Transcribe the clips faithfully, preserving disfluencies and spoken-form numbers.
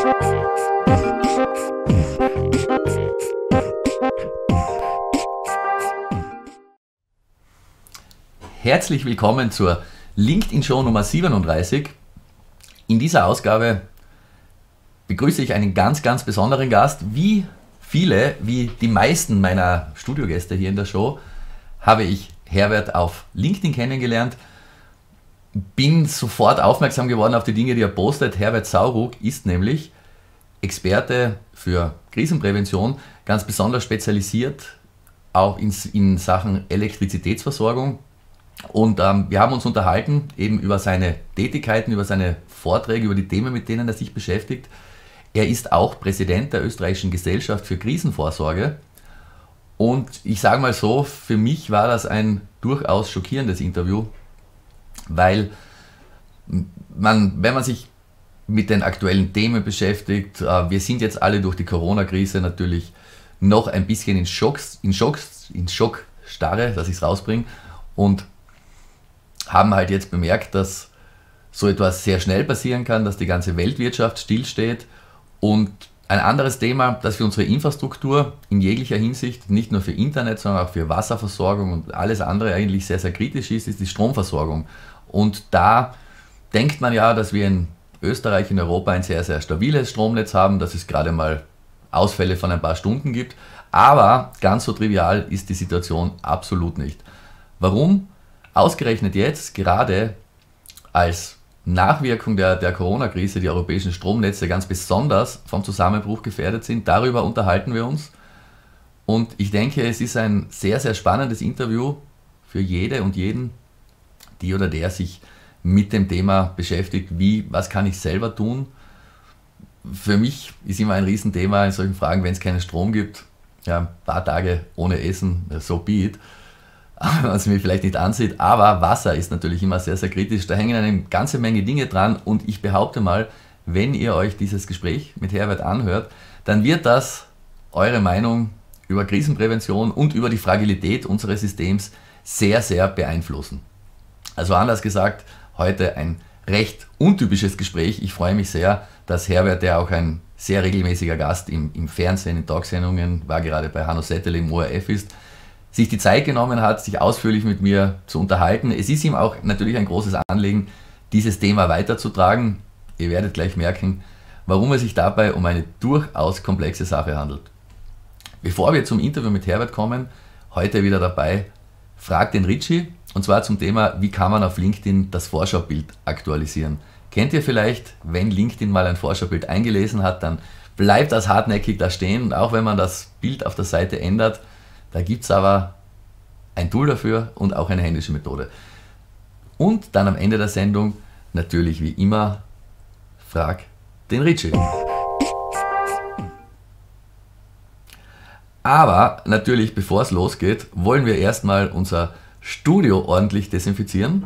Herzlich willkommen zur LinkedIn-Show Nummer siebenunddreißig. In dieser Ausgabe begrüße ich einen ganz, ganz besonderen Gast. Wie viele, wie die meisten meiner Studiogäste hier in der Show, habe ich Herbert auf LinkedIn kennengelernt. Bin sofort aufmerksam geworden auf die Dinge, die er postet. Herbert Sauruck ist nämlich Experte für Krisenprävention, ganz besonders spezialisiert auch in, in Sachen Elektrizitätsversorgung. Und ähm, wir haben uns unterhalten eben über seine Tätigkeiten, über seine Vorträge, über die Themen, mit denen er sich beschäftigt. Er ist auch Präsident der Österreichischen Gesellschaft für Krisenvorsorge. Und ich sage mal so, für mich war das ein durchaus schockierendes Interview, weil man, wenn man sich mit den aktuellen Themen beschäftigt, äh, wir sind jetzt alle durch die Corona-Krise natürlich noch ein bisschen in Schocks, in Schocks, in Schockstarre, dass ich es rausbringe, und haben halt jetzt bemerkt, dass so etwas sehr schnell passieren kann, dass die ganze Weltwirtschaft stillsteht. Und ein anderes Thema, das für unsere Infrastruktur in jeglicher Hinsicht, nicht nur für Internet, sondern auch für Wasserversorgung und alles andere eigentlich sehr, sehr kritisch ist, ist die Stromversorgung. Und da denkt man ja, dass wir in Österreich, in Europa ein sehr, sehr stabiles Stromnetz haben, dass es gerade mal Ausfälle von ein paar Stunden gibt. Aber ganz so trivial ist die Situation absolut nicht. Warum? Ausgerechnet jetzt, gerade als Nachwirkung der, der Corona-Krise, die europäischen Stromnetze ganz besonders vom Zusammenbruch gefährdet sind, darüber unterhalten wir uns. Und ich denke, es ist ein sehr, sehr spannendes Interview für jede und jeden, die oder der sich mit dem Thema beschäftigt, wie, was kann ich selber tun. Für mich ist immer ein Riesenthema in solchen Fragen, wenn es keinen Strom gibt, ja, ein paar Tage ohne Essen, so be it. Wenn man es mir vielleicht nicht ansieht, aber Wasser ist natürlich immer sehr, sehr kritisch. Da hängen eine ganze Menge Dinge dran, und ich behaupte mal, wenn ihr euch dieses Gespräch mit Herbert anhört, dann wird das eure Meinung über Krisenprävention und über die Fragilität unseres Systems sehr, sehr beeinflussen. Also anders gesagt, heute ein recht untypisches Gespräch. Ich freue mich sehr, dass Herbert, der auch ein sehr regelmäßiger Gast im, im Fernsehen, in Talksendungen, war gerade bei Hanno Settele im O R F ist, sich die Zeit genommen hat, sich ausführlich mit mir zu unterhalten. Es ist ihm auch natürlich ein großes Anliegen, dieses Thema weiterzutragen. Ihr werdet gleich merken, warum es sich dabei um eine durchaus komplexe Sache handelt. Bevor wir zum Interview mit Herbert kommen, heute wieder dabei, Frag den Richie, und zwar zum Thema, wie kann man auf LinkedIn das Vorschaubild aktualisieren. Kennt ihr vielleicht, wenn LinkedIn mal ein Vorschaubild eingelesen hat, dann bleibt das hartnäckig da stehen, und auch wenn man das Bild auf der Seite ändert, da gibt es aber ein Tool dafür und auch eine händische Methode. Und dann am Ende der Sendung natürlich wie immer, frag den Richie. Aber natürlich, bevor es losgeht, wollen wir erstmal unser Studio ordentlich desinfizieren.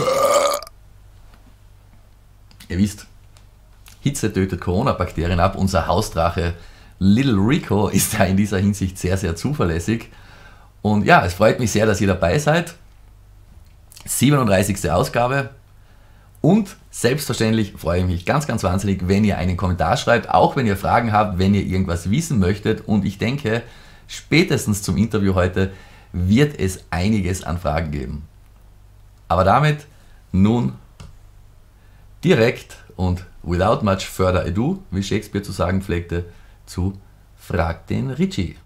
Ihr wisst, Hitze tötet Corona-Bakterien ab. Unser Hausdrache Little Rico ist da in dieser Hinsicht sehr, sehr zuverlässig. Und ja, es freut mich sehr, dass ihr dabei seid. siebenunddreißigste Ausgabe. Und selbstverständlich freue ich mich ganz, ganz wahnsinnig, wenn ihr einen Kommentar schreibt, auch wenn ihr Fragen habt, wenn ihr irgendwas wissen möchtet. Und ich denke, spätestens zum Interview heute wird es einiges an Fragen geben. Aber damit nun direkt und without much further ado, wie Shakespeare zu sagen pflegte, zu Frag den Richie.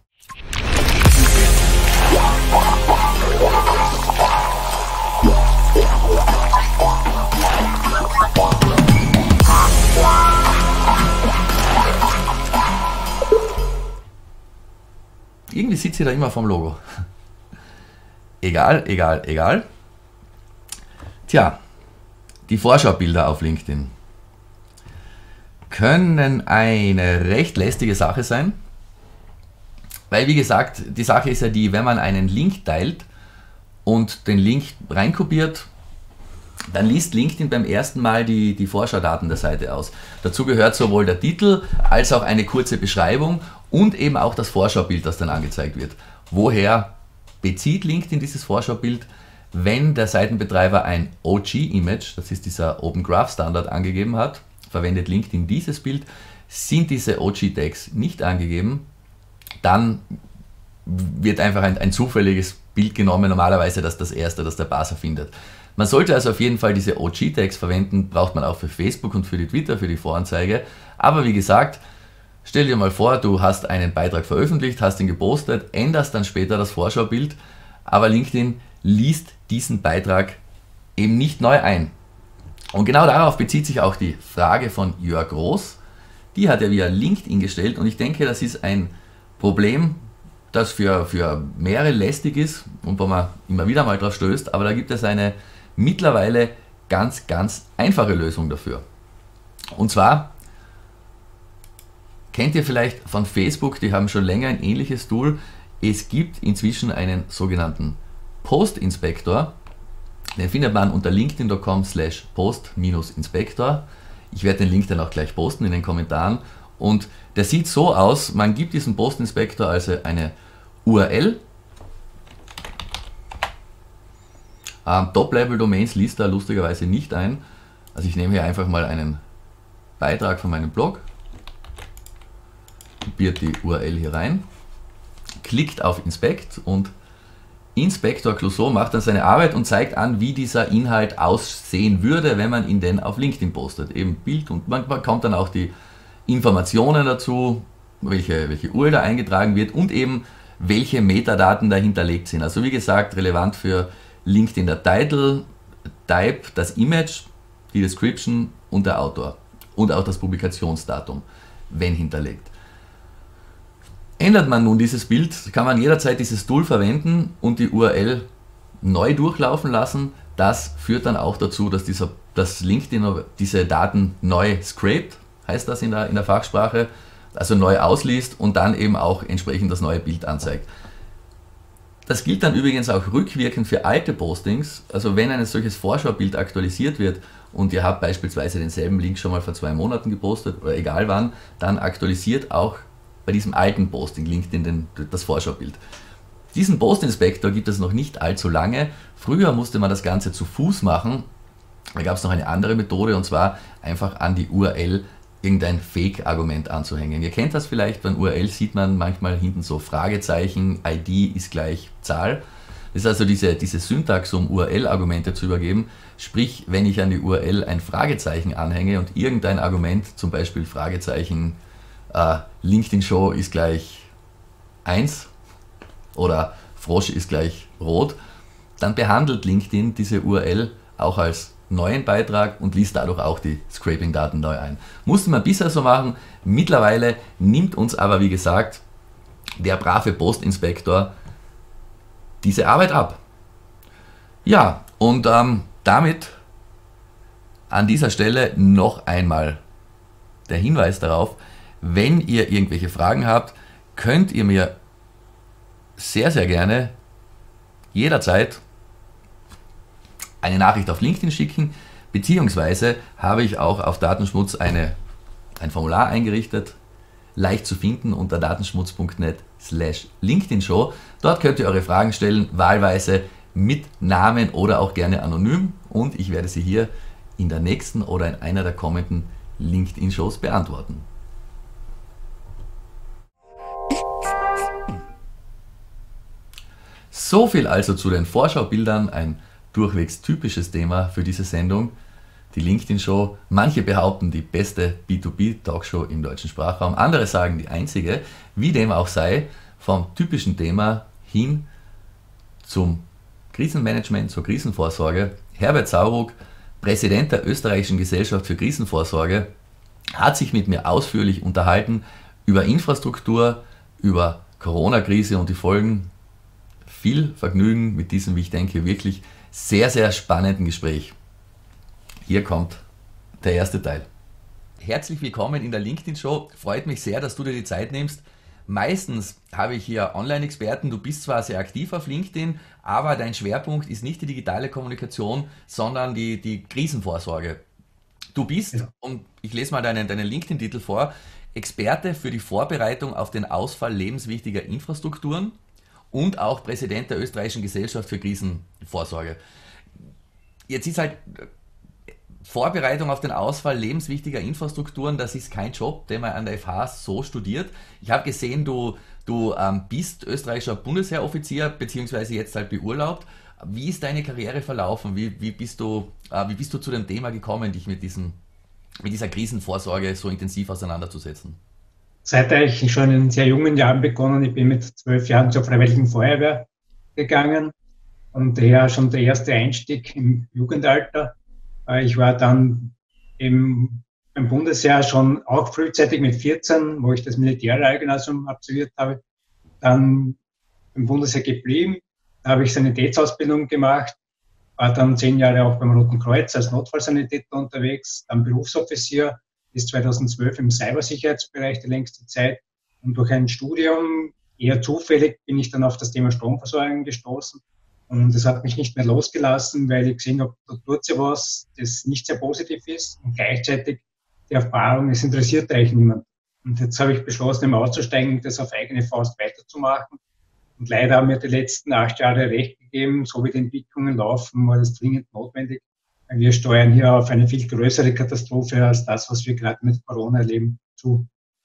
Irgendwie sitzt ihr da immer vom Logo. Egal, egal, egal. Tja, die Vorschaubilder auf LinkedIn können eine recht lästige Sache sein, weil, wie gesagt, die Sache ist ja die, wenn man einen Link teilt und den Link reinkopiert, dann liest LinkedIn beim ersten Mal die, die Vorschaudaten der Seite aus. Dazu gehört sowohl der Titel als auch eine kurze Beschreibung und eben auch das Vorschaubild, das dann angezeigt wird. Woher bezieht LinkedIn dieses Vorschaubild? Wenn der Seitenbetreiber ein O G-Image, das ist dieser Open Graph Standard, angegeben hat, verwendet LinkedIn dieses Bild, sind diese O G-Tags nicht angegeben, dann wird einfach ein, ein zufälliges Bild genommen, normalerweise das das erste, das der Parser findet. Man sollte also auf jeden Fall diese O G-Tags verwenden, braucht man auch für Facebook und für die Twitter, für die Voranzeige. Aber wie gesagt, stell dir mal vor, du hast einen Beitrag veröffentlicht, hast ihn gepostet, änderst dann später das Vorschaubild, aber LinkedIn liest diesen Beitrag eben nicht neu ein. Und genau darauf bezieht sich auch die Frage von Jörg Groß. Die hat er via LinkedIn gestellt und ich denke, das ist ein Problem, das für, für mehrere lästig ist und wo man immer wieder mal drauf stößt, aber da gibt es eine mittlerweile ganz, ganz einfache Lösung dafür. Und zwar kennt ihr vielleicht von Facebook, die haben schon länger ein ähnliches Tool. Es gibt inzwischen einen sogenannten Post-Inspektor. Den findet man unter linkedin punkt com slash post-inspektor. Ich werde den Link dann auch gleich posten in den Kommentaren. Und der sieht so aus, man gibt diesem Post-Inspektor also eine U R L. Ähm, Top-Level-Domains liest er lustigerweise nicht ein. Also ich nehme hier einfach mal einen Beitrag von meinem Blog, kopiert die U R L hier rein, klickt auf Inspect und Inspektor Clouseau macht dann seine Arbeit und zeigt an, wie dieser Inhalt aussehen würde, wenn man ihn denn auf LinkedIn postet. Eben Bild und man bekommt dann auch die Informationen dazu, welche, welche U R L da eingetragen wird und eben welche Metadaten da hinterlegt sind. Also wie gesagt, relevant für LinkedIn der Title, Type, das Image, die Description und der Autor und auch das Publikationsdatum, wenn hinterlegt. Ändert man nun dieses Bild, kann man jederzeit dieses Tool verwenden und die U R L neu durchlaufen lassen. Das führt dann auch dazu, dass, dieser, dass LinkedIn diese Daten neu scrapt, heißt das in der, in der Fachsprache, also neu ausliest und dann eben auch entsprechend das neue Bild anzeigt. Das gilt dann übrigens auch rückwirkend für alte Postings, also wenn ein solches Vorschaubild aktualisiert wird und ihr habt beispielsweise denselben Link schon mal vor zwei Monaten gepostet oder egal wann, dann aktualisiert auch bei diesem alten Posting LinkedIn den, das Vorschaubild. Diesen Post-Inspektor gibt es noch nicht allzu lange. Früher musste man das Ganze zu Fuß machen. Da gab es noch eine andere Methode und zwar einfach an die U R L irgendein Fake-Argument anzuhängen. Ihr kennt das vielleicht, beim U R L sieht man manchmal hinten so Fragezeichen, I D ist gleich Zahl. Das ist also diese, diese Syntax, um U R L-Argumente zu übergeben. Sprich, wenn ich an die U R L ein Fragezeichen anhänge und irgendein Argument, zum Beispiel Fragezeichen Uh, LinkedIn Show ist gleich eins oder Frosch ist gleich rot, dann behandelt LinkedIn diese U R L auch als neuen Beitrag und liest dadurch auch die Scraping-Daten neu ein. Musste man bisher so machen, mittlerweile nimmt uns aber, wie gesagt, der brave Post-Inspektor diese Arbeit ab. Ja, und ähm, damit an dieser Stelle noch einmal der Hinweis darauf, wenn ihr irgendwelche Fragen habt, könnt ihr mir sehr, sehr gerne jederzeit eine Nachricht auf LinkedIn schicken, beziehungsweise habe ich auch auf Datenschmutz eine, ein Formular eingerichtet, leicht zu finden unter datenschmutz punkt net slash LinkedIn Show. Dort könnt ihr eure Fragen stellen, wahlweise mit Namen oder auch gerne anonym und ich werde sie hier in der nächsten oder in einer der kommenden LinkedIn Shows beantworten. So viel also zu den Vorschaubildern, ein durchwegs typisches Thema für diese Sendung, die LinkedIn Show. Manche behaupten die beste B zwei B Talkshow im deutschen Sprachraum, andere sagen die einzige. Wie dem auch sei, vom typischen Thema hin zum Krisenmanagement, zur Krisenvorsorge. Herbert Sauruck, Präsident der Österreichischen Gesellschaft für Krisenvorsorge, hat sich mit mir ausführlich unterhalten über Infrastruktur, über Corona-Krise und die Folgen. Viel Vergnügen mit diesem, wie ich denke, wirklich sehr, sehr spannenden Gespräch. Hier kommt der erste Teil. Herzlich willkommen in der LinkedIn Show. Freut mich sehr, dass du dir die Zeit nimmst. Meistens habe ich hier Online-Experten. Du bist zwar sehr aktiv auf LinkedIn, aber dein Schwerpunkt ist nicht die digitale Kommunikation, sondern die, die Krisenvorsorge. Du bist, ja. Und ich lese mal deinen, deinen LinkedIn-Titel vor, Experte für die Vorbereitung auf den Ausfall lebenswichtiger Infrastrukturen und auch Präsident der Österreichischen Gesellschaft für Krisenvorsorge. Jetzt ist halt Vorbereitung auf den Ausfall lebenswichtiger Infrastrukturen, das ist kein Job, den man an der F H so studiert. Ich habe gesehen, du, du ähm, bist österreichischer Bundesheeroffizier, beziehungsweise jetzt halt beurlaubt. Wie ist deine Karriere verlaufen? Wie, wie, bist du, äh, wie bist du zu dem Thema gekommen, dich mit, diesen, mit dieser Krisenvorsorge so intensiv auseinanderzusetzen? Seit eigentlich schon in sehr jungen Jahren begonnen. Ich bin mit zwölf Jahren zur Freiwilligen Feuerwehr gegangen und daher schon der erste Einstieg im Jugendalter. Ich war dann im, beim Bundesheer schon auch frühzeitig mit vierzehn, wo ich das Militärrealgymnasium absolviert habe, dann im Bundesheer geblieben. Da habe ich Sanitätsausbildung gemacht, war dann zehn Jahre auch beim Roten Kreuz als Notfallsanitäter unterwegs, dann Berufsoffizier bis zweitausendzwölf im Cybersicherheitsbereich die längste Zeit. Und durch ein Studium, eher zufällig, bin ich dann auf das Thema Stromversorgung gestoßen. Und das hat mich nicht mehr losgelassen, weil ich gesehen habe, da tut sich was, das nicht sehr positiv ist. Und gleichzeitig die Erfahrung, es interessiert eigentlich niemand. Und jetzt habe ich beschlossen, im auszusteigen und das auf eigene Faust weiterzumachen. Und leider haben mir die letzten acht Jahre recht gegeben, so wie die Entwicklungen laufen, war das dringend notwendig. Wir steuern hier auf eine viel größere Katastrophe als das, was wir gerade mit Corona erleben, zu.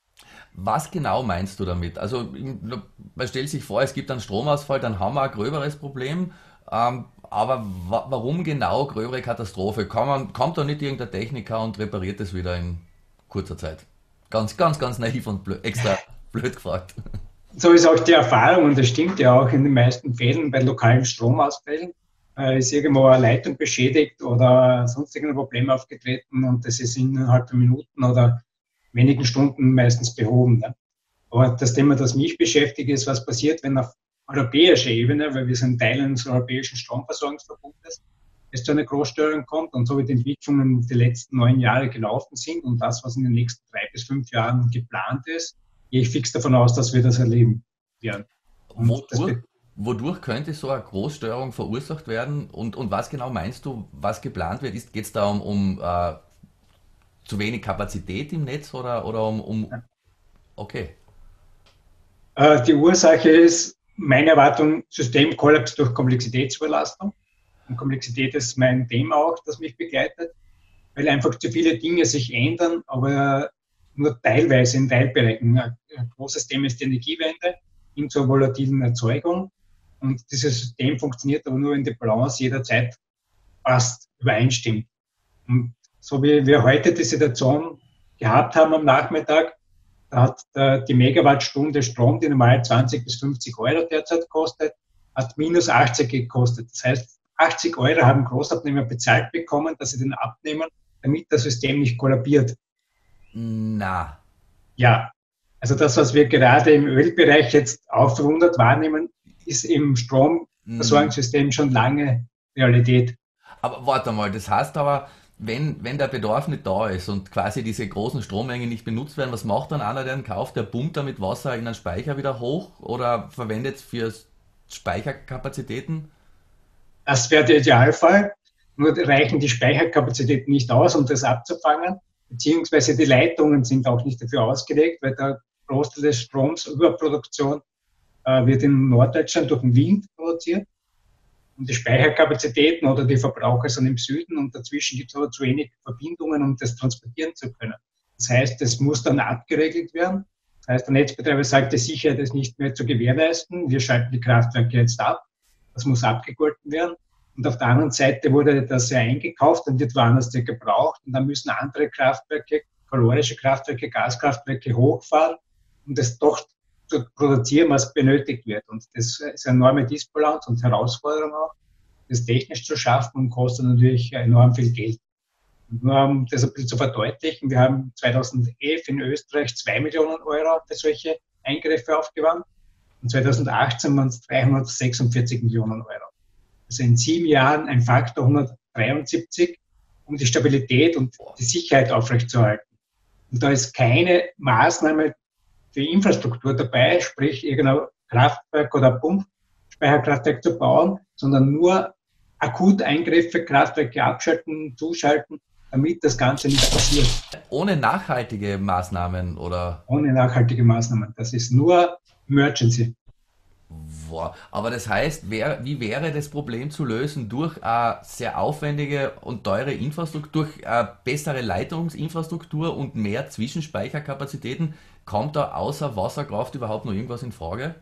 Was genau meinst du damit? Also man stellt sich vor, es gibt einen Stromausfall, dann haben wir ein gröberes Problem. Ähm, aber wa warum genau gröbere Katastrophe? Kann man, kommt da nicht irgendein Techniker und repariert es wieder in kurzer Zeit? Ganz, ganz, ganz naiv und blöd, extra blöd gefragt. So ist auch die Erfahrung und das stimmt ja auch in den meisten Fällen bei lokalen Stromausfällen. Äh, ist irgendwo eine Leitung beschädigt oder sonst irgendein Problem aufgetreten und das ist innerhalb von Minuten oder wenigen Stunden meistens behoben. Ne? Aber das Thema, das mich beschäftigt, ist, was passiert, wenn auf europäischer Ebene, weil wir sind Teil eines europäischen Stromversorgungsverbundes, es zu einer Großstörung kommt und so wie die Entwicklungen die letzten neun Jahre gelaufen sind und das, was in den nächsten drei bis fünf Jahren geplant ist, gehe ich fix davon aus, dass wir das erleben werden. Und das Wodurch, wodurch könnte so eine Großstörung verursacht werden? Und, und was genau meinst du, was geplant wird? Geht es da um, um äh, zu wenig Kapazität im Netz oder, oder um, um... Okay. äh, die Ursache ist, meine Erwartung, Systemkollaps durch Komplexitätsüberlastung. Und Komplexität ist mein Thema auch, das mich begleitet, weil einfach zu viele Dinge sich ändern, aber nur teilweise in Teilbereichen. Ein großes Thema ist die Energiewende hin zur volatilen Erzeugung. Und dieses System funktioniert aber nur, wenn die Balance jederzeit fast übereinstimmt. Und so wie wir heute die Situation gehabt haben am Nachmittag, da hat der, die Megawattstunde Strom, die normal zwanzig bis fünfzig Euro derzeit kostet, hat minus achtzig gekostet. Das heißt, achtzig Euro haben Großabnehmer bezahlt bekommen, dass sie den abnehmen, damit das System nicht kollabiert. Na. Ja, also das, was wir gerade im Ölbereich jetzt aufrundet wahrnehmen, ist im Stromversorgungssystem schon lange Realität. Aber warte mal, das heißt aber, wenn, wenn der Bedarf nicht da ist und quasi diese großen Strommengen nicht benutzt werden, was macht dann einer, der einen kauft? Der pumpt damit Wasser in einen Speicher wieder hoch oder verwendet es für Speicherkapazitäten? Das wäre der Idealfall. Nur reichen die Speicherkapazitäten nicht aus, um das abzufangen. Beziehungsweise die Leitungen sind auch nicht dafür ausgelegt, weil der Großteil des Stroms, Überproduktion, äh, wird in Norddeutschland durch den Wind produziert. Und die Speicherkapazitäten oder die Verbraucher sind im Süden und dazwischen gibt es aber zu wenig Verbindungen, um das transportieren zu können. Das heißt, es muss dann abgeregelt werden. Das heißt, der Netzbetreiber sagt, die Sicherheit ist nicht mehr zu gewährleisten. Wir schalten die Kraftwerke jetzt ab. Das muss abgegolten werden. Und auf der anderen Seite wurde das ja eingekauft und wird woanders gebraucht. Und dann müssen andere Kraftwerke, kalorische Kraftwerke, Gaskraftwerke hochfahren, um das doch zu produzieren, was benötigt wird. Und das ist eine enorme Disbalance und Herausforderung auch, das technisch zu schaffen und kostet natürlich enorm viel Geld. Und nur um das ein bisschen zu verdeutlichen, wir haben zweitausendelf in Österreich zwei Millionen Euro für solche Eingriffe aufgewandt und zweitausendachtzehn waren es dreihundertsechsundvierzig Millionen Euro. Also in sieben Jahren ein Faktor hundertdreiundsiebzig, um die Stabilität und die Sicherheit aufrechtzuerhalten. Und da ist keine Maßnahme für Infrastruktur dabei, sprich irgendein Kraftwerk oder Pumpspeicherkraftwerk zu bauen, sondern nur akut Eingriffe, Kraftwerke abschalten, zuschalten, damit das Ganze nicht passiert. Ohne nachhaltige Maßnahmen oder? Ohne nachhaltige Maßnahmen. Das ist nur Emergency. Wow. Aber das heißt, wär, wie wäre das Problem zu lösen? Durch eine sehr aufwendige und teure Infrastruktur, durch eine bessere Leitungsinfrastruktur und mehr Zwischenspeicherkapazitäten? Kommt da außer Wasserkraft überhaupt noch irgendwas in Frage?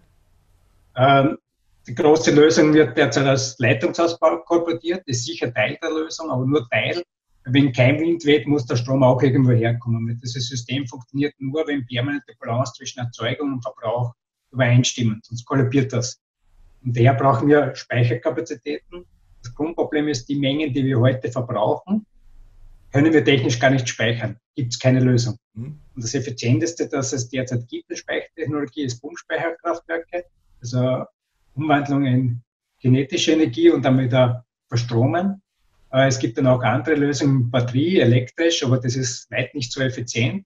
Ähm, Die große Lösung wird derzeit als Leitungsausbau kolportiert, ist sicher Teil der Lösung, aber nur Teil. Wenn kein Wind weht, muss der Strom auch irgendwo herkommen. Dieses System funktioniert nur, wenn permanente Balance zwischen Erzeugung und Verbrauch übereinstimmen, sonst kollabiert das. Und daher brauchen wir Speicherkapazitäten. Das Grundproblem ist, die Mengen, die wir heute verbrauchen, können wir technisch gar nicht speichern. Gibt es keine Lösung. Hm? Und das Effizienteste, das es derzeit gibt, in Speichertechnologie, ist Pumpspeicherkraftwerke, also Umwandlung in kinetische Energie und dann wieder verstromen. Es gibt dann auch andere Lösungen, Batterie, elektrisch, aber das ist weit nicht so effizient.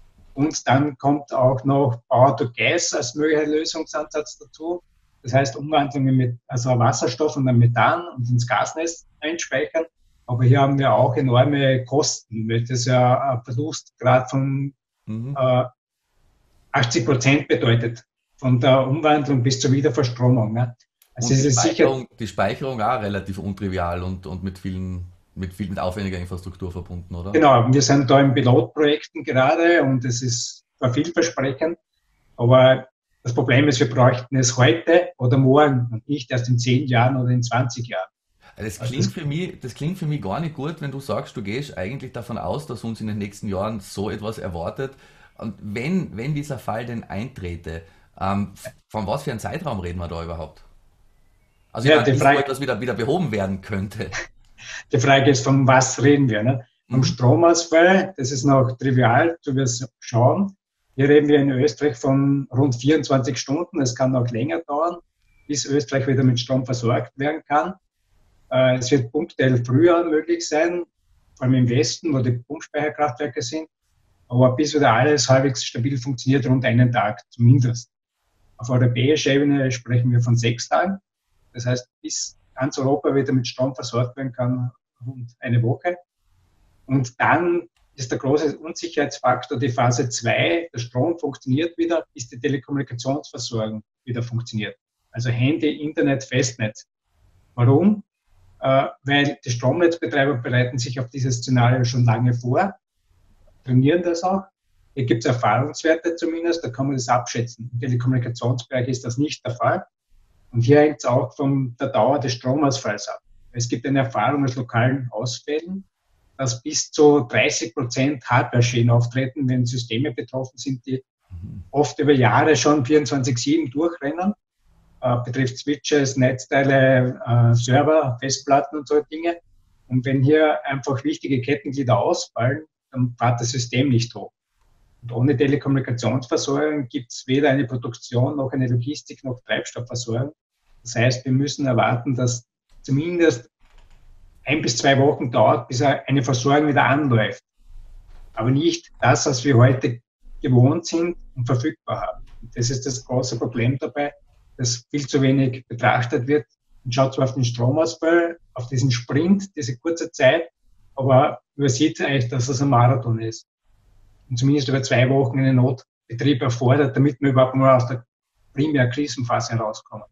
Und dann kommt auch noch Power to Gas als möglicher Lösungsansatz dazu. Das heißt, Umwandlungen mit also Wasserstoff und dann Methan und ins Gasnetz einspeichern. Aber hier haben wir auch enorme Kosten, weil das ja ein Verlustgrad von Mhm. äh, achtzig Prozent bedeutet, von der Umwandlung bis zur Wiederverstromung. Ne? Also Und es die ist sicher, Speicherung, die Speicherung auch relativ untrivial und, und mit vielen, mit viel mit aufwendiger Infrastruktur verbunden, oder? genau, wir sind da in Pilotprojekten gerade und es ist zwar vielversprechend, aber das Problem ist, wir bräuchten es heute oder morgen und nicht erst in zehn Jahren oder in zwanzig Jahren. Das Also klingt das, für mich, das klingt für mich gar nicht gut, wenn du sagst, du gehst eigentlich davon aus, dass uns in den nächsten Jahren so etwas erwartet. Und wenn, wenn dieser Fall denn eintrete, ähm, von was für einem Zeitraum reden wir da überhaupt? Also ich ja, meine, die bis so Frage, etwas wieder, wieder behoben werden könnte. die Frage ist, von was reden wir? Ne? Vom Mhm. Stromausfall, das ist noch trivial zu schauen. Hier reden wir in Österreich von rund vierundzwanzig Stunden. Es kann auch länger dauern, bis Österreich wieder mit Strom versorgt werden kann. Äh, Es wird punktuell früher möglich sein, vor allem im Westen, wo die Pumpspeicherkraftwerke sind. Aber bis wieder alles halbwegs stabil funktioniert, rund einen Tag zumindest. Auf europäischer Ebene sprechen wir von sechs Tagen. Das heißt, bis ganz Europa wieder mit Strom versorgt werden kann, rund eine Woche. Und dann ist der große Unsicherheitsfaktor die Phase zwei. Der Strom funktioniert wieder, bis die Telekommunikationsversorgung wieder funktioniert. Also Handy, Internet, Festnetz. Warum? Äh, weil die Stromnetzbetreiber bereiten sich auf dieses Szenario schon lange vor, trainieren das auch. Hier gibt es Erfahrungswerte zumindest, da kann man das abschätzen. Im Telekommunikationsbereich ist das nicht der Fall. Und hier hängt es auch von der Dauer des Stromausfalls ab. Es gibt eine Erfahrung aus lokalen Ausfällen, dass bis zu dreißig Prozent Hardware-Schäden auftreten, wenn Systeme betroffen sind, die oft über Jahre schon vierundzwanzig sieben durchrennen. Äh, betrifft Switches, Netzteile, äh, Server, Festplatten und so Dinge. Und wenn hier einfach wichtige Kettenglieder ausfallen, dann fährt das System nicht hoch. Und ohne Telekommunikationsversorgung gibt es weder eine Produktion noch eine Logistik noch Treibstoffversorgung. Das heißt, wir müssen erwarten, dass zumindest ein bis zwei Wochen dauert, bis eine Versorgung wieder anläuft. Aber nicht das, was wir heute gewohnt sind und verfügbar haben. Und das ist das große Problem dabei, dass viel zu wenig betrachtet wird. Man schaut zwar auf den Stromausfall, auf diesen Sprint, diese kurze Zeit, aber übersieht eigentlich, dass das ein Marathon ist. Und zumindest über zwei Wochen einen Notbetrieb erfordert, damit wir überhaupt mal aus der primären Krisenphase herauskommen.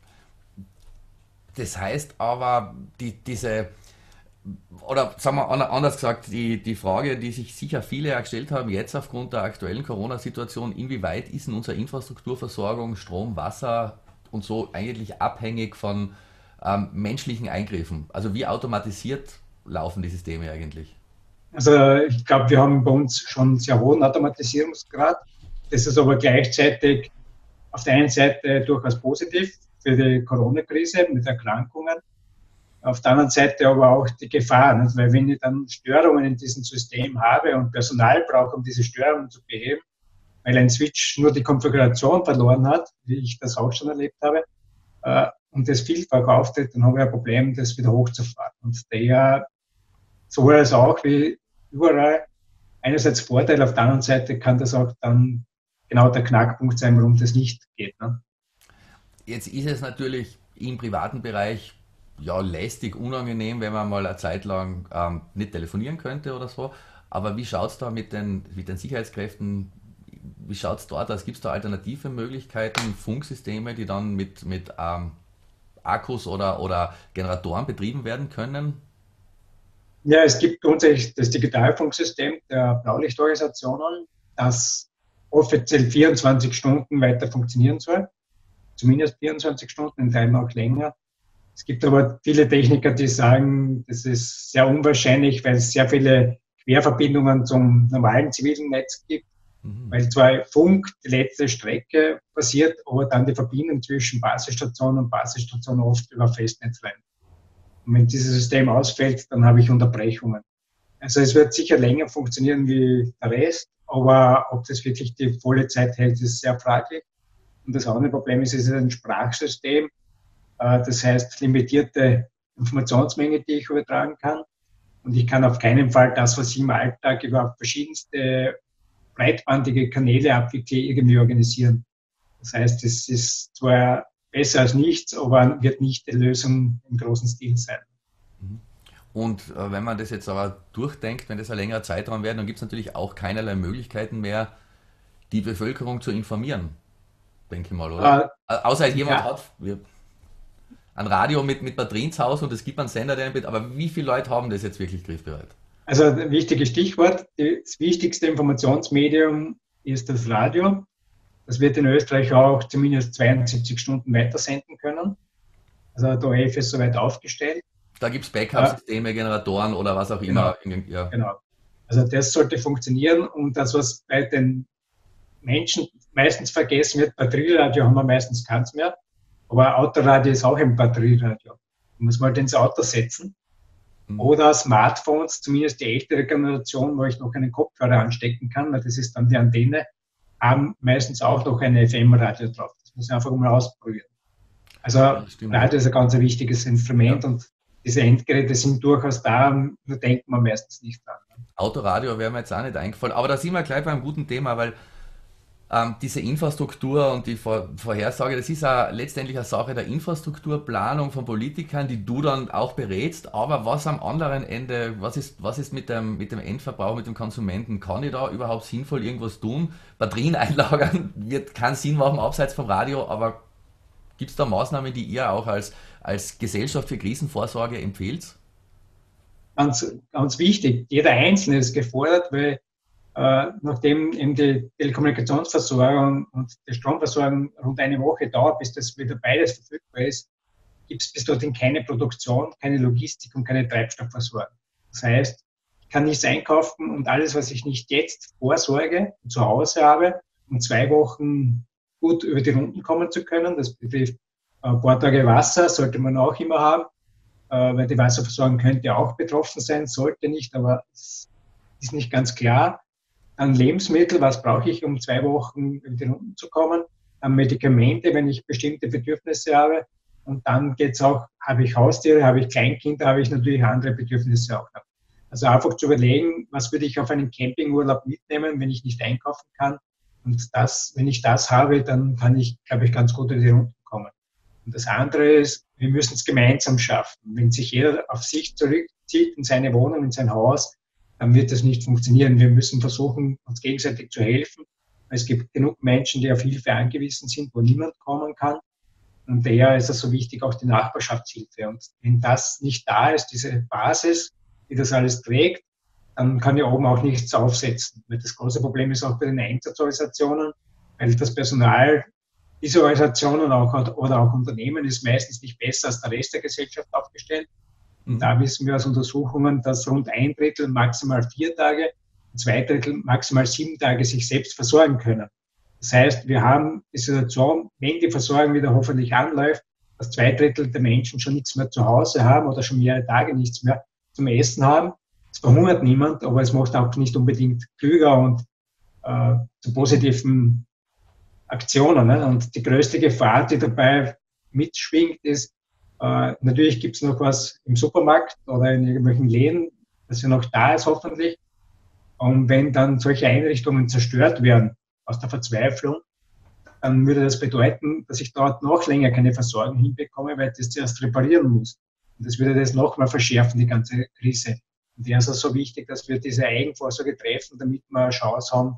Das heißt aber, die, diese, oder sagen wir anders gesagt, die, die Frage, die sich sicher viele ja gestellt haben, jetzt aufgrund der aktuellen Corona-Situation, inwieweit ist denn unsere Infrastrukturversorgung, Strom, Wasser und so eigentlich abhängig von ähm, menschlichen Eingriffen? Also wie automatisiert laufen die Systeme eigentlich? Also ich glaube, wir haben bei uns schon einen sehr hohen Automatisierungsgrad. Das ist aber gleichzeitig auf der einen Seite durchaus positiv für die Corona-Krise mit Erkrankungen, auf der anderen Seite aber auch die Gefahr, nicht? Weil wenn ich dann Störungen in diesem System habe und Personal brauche, um diese Störungen zu beheben, weil ein Switch nur die Konfiguration verloren hat, wie ich das auch schon erlebt habe, äh, und das vielfach auftritt, dann habe ich ein Problem, das wieder hochzufahren. Und daher sowohl als auch wie überall einerseits Vorteil, auf der anderen Seite kann das auch dann genau der Knackpunkt sein, warum das nicht geht. Ne? Jetzt ist es natürlich im privaten Bereich ja lästig, unangenehm, wenn man mal eine Zeit lang ähm, nicht telefonieren könnte oder so. Aber wie schaut es da mit den, mit den Sicherheitskräften? wie schaut es dort aus? Gibt es da alternative Möglichkeiten, Funksysteme, die dann mit, mit ähm, Akkus oder, oder Generatoren betrieben werden können? Ja, es gibt grundsätzlich das Digitalfunksystem der Blaulichtorganisationen, das offiziell vierundzwanzig Stunden weiter funktionieren soll. Zumindest vierundzwanzig Stunden, in Teilen auch länger. Es gibt aber viele Techniker, die sagen, das ist sehr unwahrscheinlich, weil es sehr viele Querverbindungen zum normalen zivilen Netz gibt. Mhm. Weil zwar Funk die letzte Strecke passiert, aber dann die Verbindung zwischen Basisstation und Basisstation oft über Festnetz rein. Und wenn dieses System ausfällt, dann habe ich Unterbrechungen. Also es wird sicher länger funktionieren wie der Rest, aber ob das wirklich die volle Zeit hält, ist sehr fraglich. Und das andere Problem ist, es ist ein Sprachsystem, das heißt limitierte Informationsmenge, die ich übertragen kann. Und ich kann auf keinen Fall das, was ich im Alltag über verschiedenste breitbandige Kanäle abwickle, irgendwie organisieren. Das heißt, es ist zwar besser als nichts, aber wird nicht die Lösung im großen Stil sein. Und äh, wenn man das jetzt aber durchdenkt, wenn das ein längerer Zeitraum wird, dann gibt es natürlich auch keinerlei Möglichkeiten mehr, die Bevölkerung zu informieren, denke ich mal, oder? Äh, Außer jemand ja. hat wir, ein Radio mit, mit Batterien zu Hause und es gibt einen Sender, der einen, aber wie viele Leute haben das jetzt wirklich griffbereit? Also ein wichtiges Stichwort, das wichtigste Informationsmedium ist das Radio. Das wird in Österreich auch zumindest zweiundsiebzig Stunden weitersenden können. Also der O R F ist soweit aufgestellt. Da gibt es Backup-Systeme, Generatoren oder was auch immer. Genau, ja. genau. Also das sollte funktionieren und das, was bei den Menschen meistens vergessen wird, Batterieradio haben wir meistens keins mehr, aber Autoradio ist auch ein Batterieradio. Da muss man halt ins Auto setzen. Mhm. Oder Smartphones, zumindest die ältere Generation, wo ich noch einen Kopfhörer anstecken kann, weil das ist dann die Antenne, haben meistens auch noch ein F M-Radio drauf. Das muss ich einfach mal ausprobieren. Also ja, Radio ist ein ganz wichtiges Instrument ja. und diese Endgeräte sind durchaus da, nur denkt man meistens nicht dran. Autoradio wäre mir jetzt auch nicht eingefallen, aber da sind wir gleich bei einem guten Thema, weil ähm, diese Infrastruktur und die Vor Vorhersage, das ist auch letztendlich eine Sache der Infrastrukturplanung von Politikern, die du dann auch berätst, aber was am anderen Ende, was ist, was ist mit dem, mit dem Endverbrauch, mit dem Konsumenten? Kann ich da überhaupt sinnvoll irgendwas tun? Batterien einlagern wird keinen Sinn machen, abseits vom Radio, aber gibt es da Maßnahmen, die ihr auch als, als Gesellschaft für Krisenvorsorge empfehlt? Ganz, ganz wichtig. Jeder Einzelne ist gefordert, weil äh, nachdem eben die Telekommunikationsversorgung und die Stromversorgung rund eine Woche dauert, bis das wieder beides verfügbar ist, gibt es bis dorthin keine Produktion, keine Logistik und keine Treibstoffversorgung. Das heißt, ich kann nichts einkaufen und alles, was ich nicht jetzt vorsorge und zu Hause habe, um zwei Wochen gut über die Runden kommen zu können. Das betrifft ein paar Tage Wasser, sollte man auch immer haben, äh, weil die Wasserversorgung könnte auch betroffen sein, sollte nicht, aber es ist nicht ganz klar. An Lebensmittel, was brauche ich, um zwei Wochen über die Runden zu kommen? An Medikamente, wenn ich bestimmte Bedürfnisse habe. Und dann geht es auch, habe ich Haustiere, habe ich Kleinkinder, habe ich natürlich andere Bedürfnisse auch noch. Also einfach zu überlegen, was würde ich auf einen Campingurlaub mitnehmen, wenn ich nicht einkaufen kann. Und das, wenn ich das habe, dann kann ich, glaube ich, ganz gut in die Runden kommen. Und das andere ist, wir müssen es gemeinsam schaffen. Wenn sich jeder auf sich zurückzieht, in seine Wohnung, in sein Haus, dann wird das nicht funktionieren. Wir müssen versuchen, uns gegenseitig zu helfen. Es gibt genug Menschen, die auf Hilfe angewiesen sind, wo niemand kommen kann. Und daher ist es so wichtig, auch die Nachbarschaftshilfe. Und wenn das nicht da ist, diese Basis, die das alles trägt, dann kann ich oben auch nichts aufsetzen. Weil das große Problem ist auch bei den Einsatzorganisationen, weil das Personal dieser Organisationen auch, oder auch Unternehmen ist meistens nicht besser als der Rest der Gesellschaft aufgestellt. Und da wissen wir aus Untersuchungen, dass rund ein Drittel maximal vier Tage, zwei Drittel maximal sieben Tage sich selbst versorgen können. Das heißt, wir haben die Situation, wenn die Versorgung wieder hoffentlich anläuft, dass zwei Drittel der Menschen schon nichts mehr zu Hause haben oder schon mehrere Tage nichts mehr zum Essen haben. Es verhungert niemand, aber es macht auch nicht unbedingt klüger und äh, zu positiven Aktionen. Ne? Und die größte Gefahr, die dabei mitschwingt, ist, äh, natürlich gibt es noch was im Supermarkt oder in irgendwelchen Läden, das ja noch da ist hoffentlich. Und wenn dann solche Einrichtungen zerstört werden aus der Verzweiflung, dann würde das bedeuten, dass ich dort noch länger keine Versorgung hinbekomme, weil ich das zuerst reparieren muss. Und das würde das nochmal verschärfen, die ganze Krise. Und daher ist es so wichtig, dass wir diese Eigenvorsorge treffen, damit wir eine Chance haben,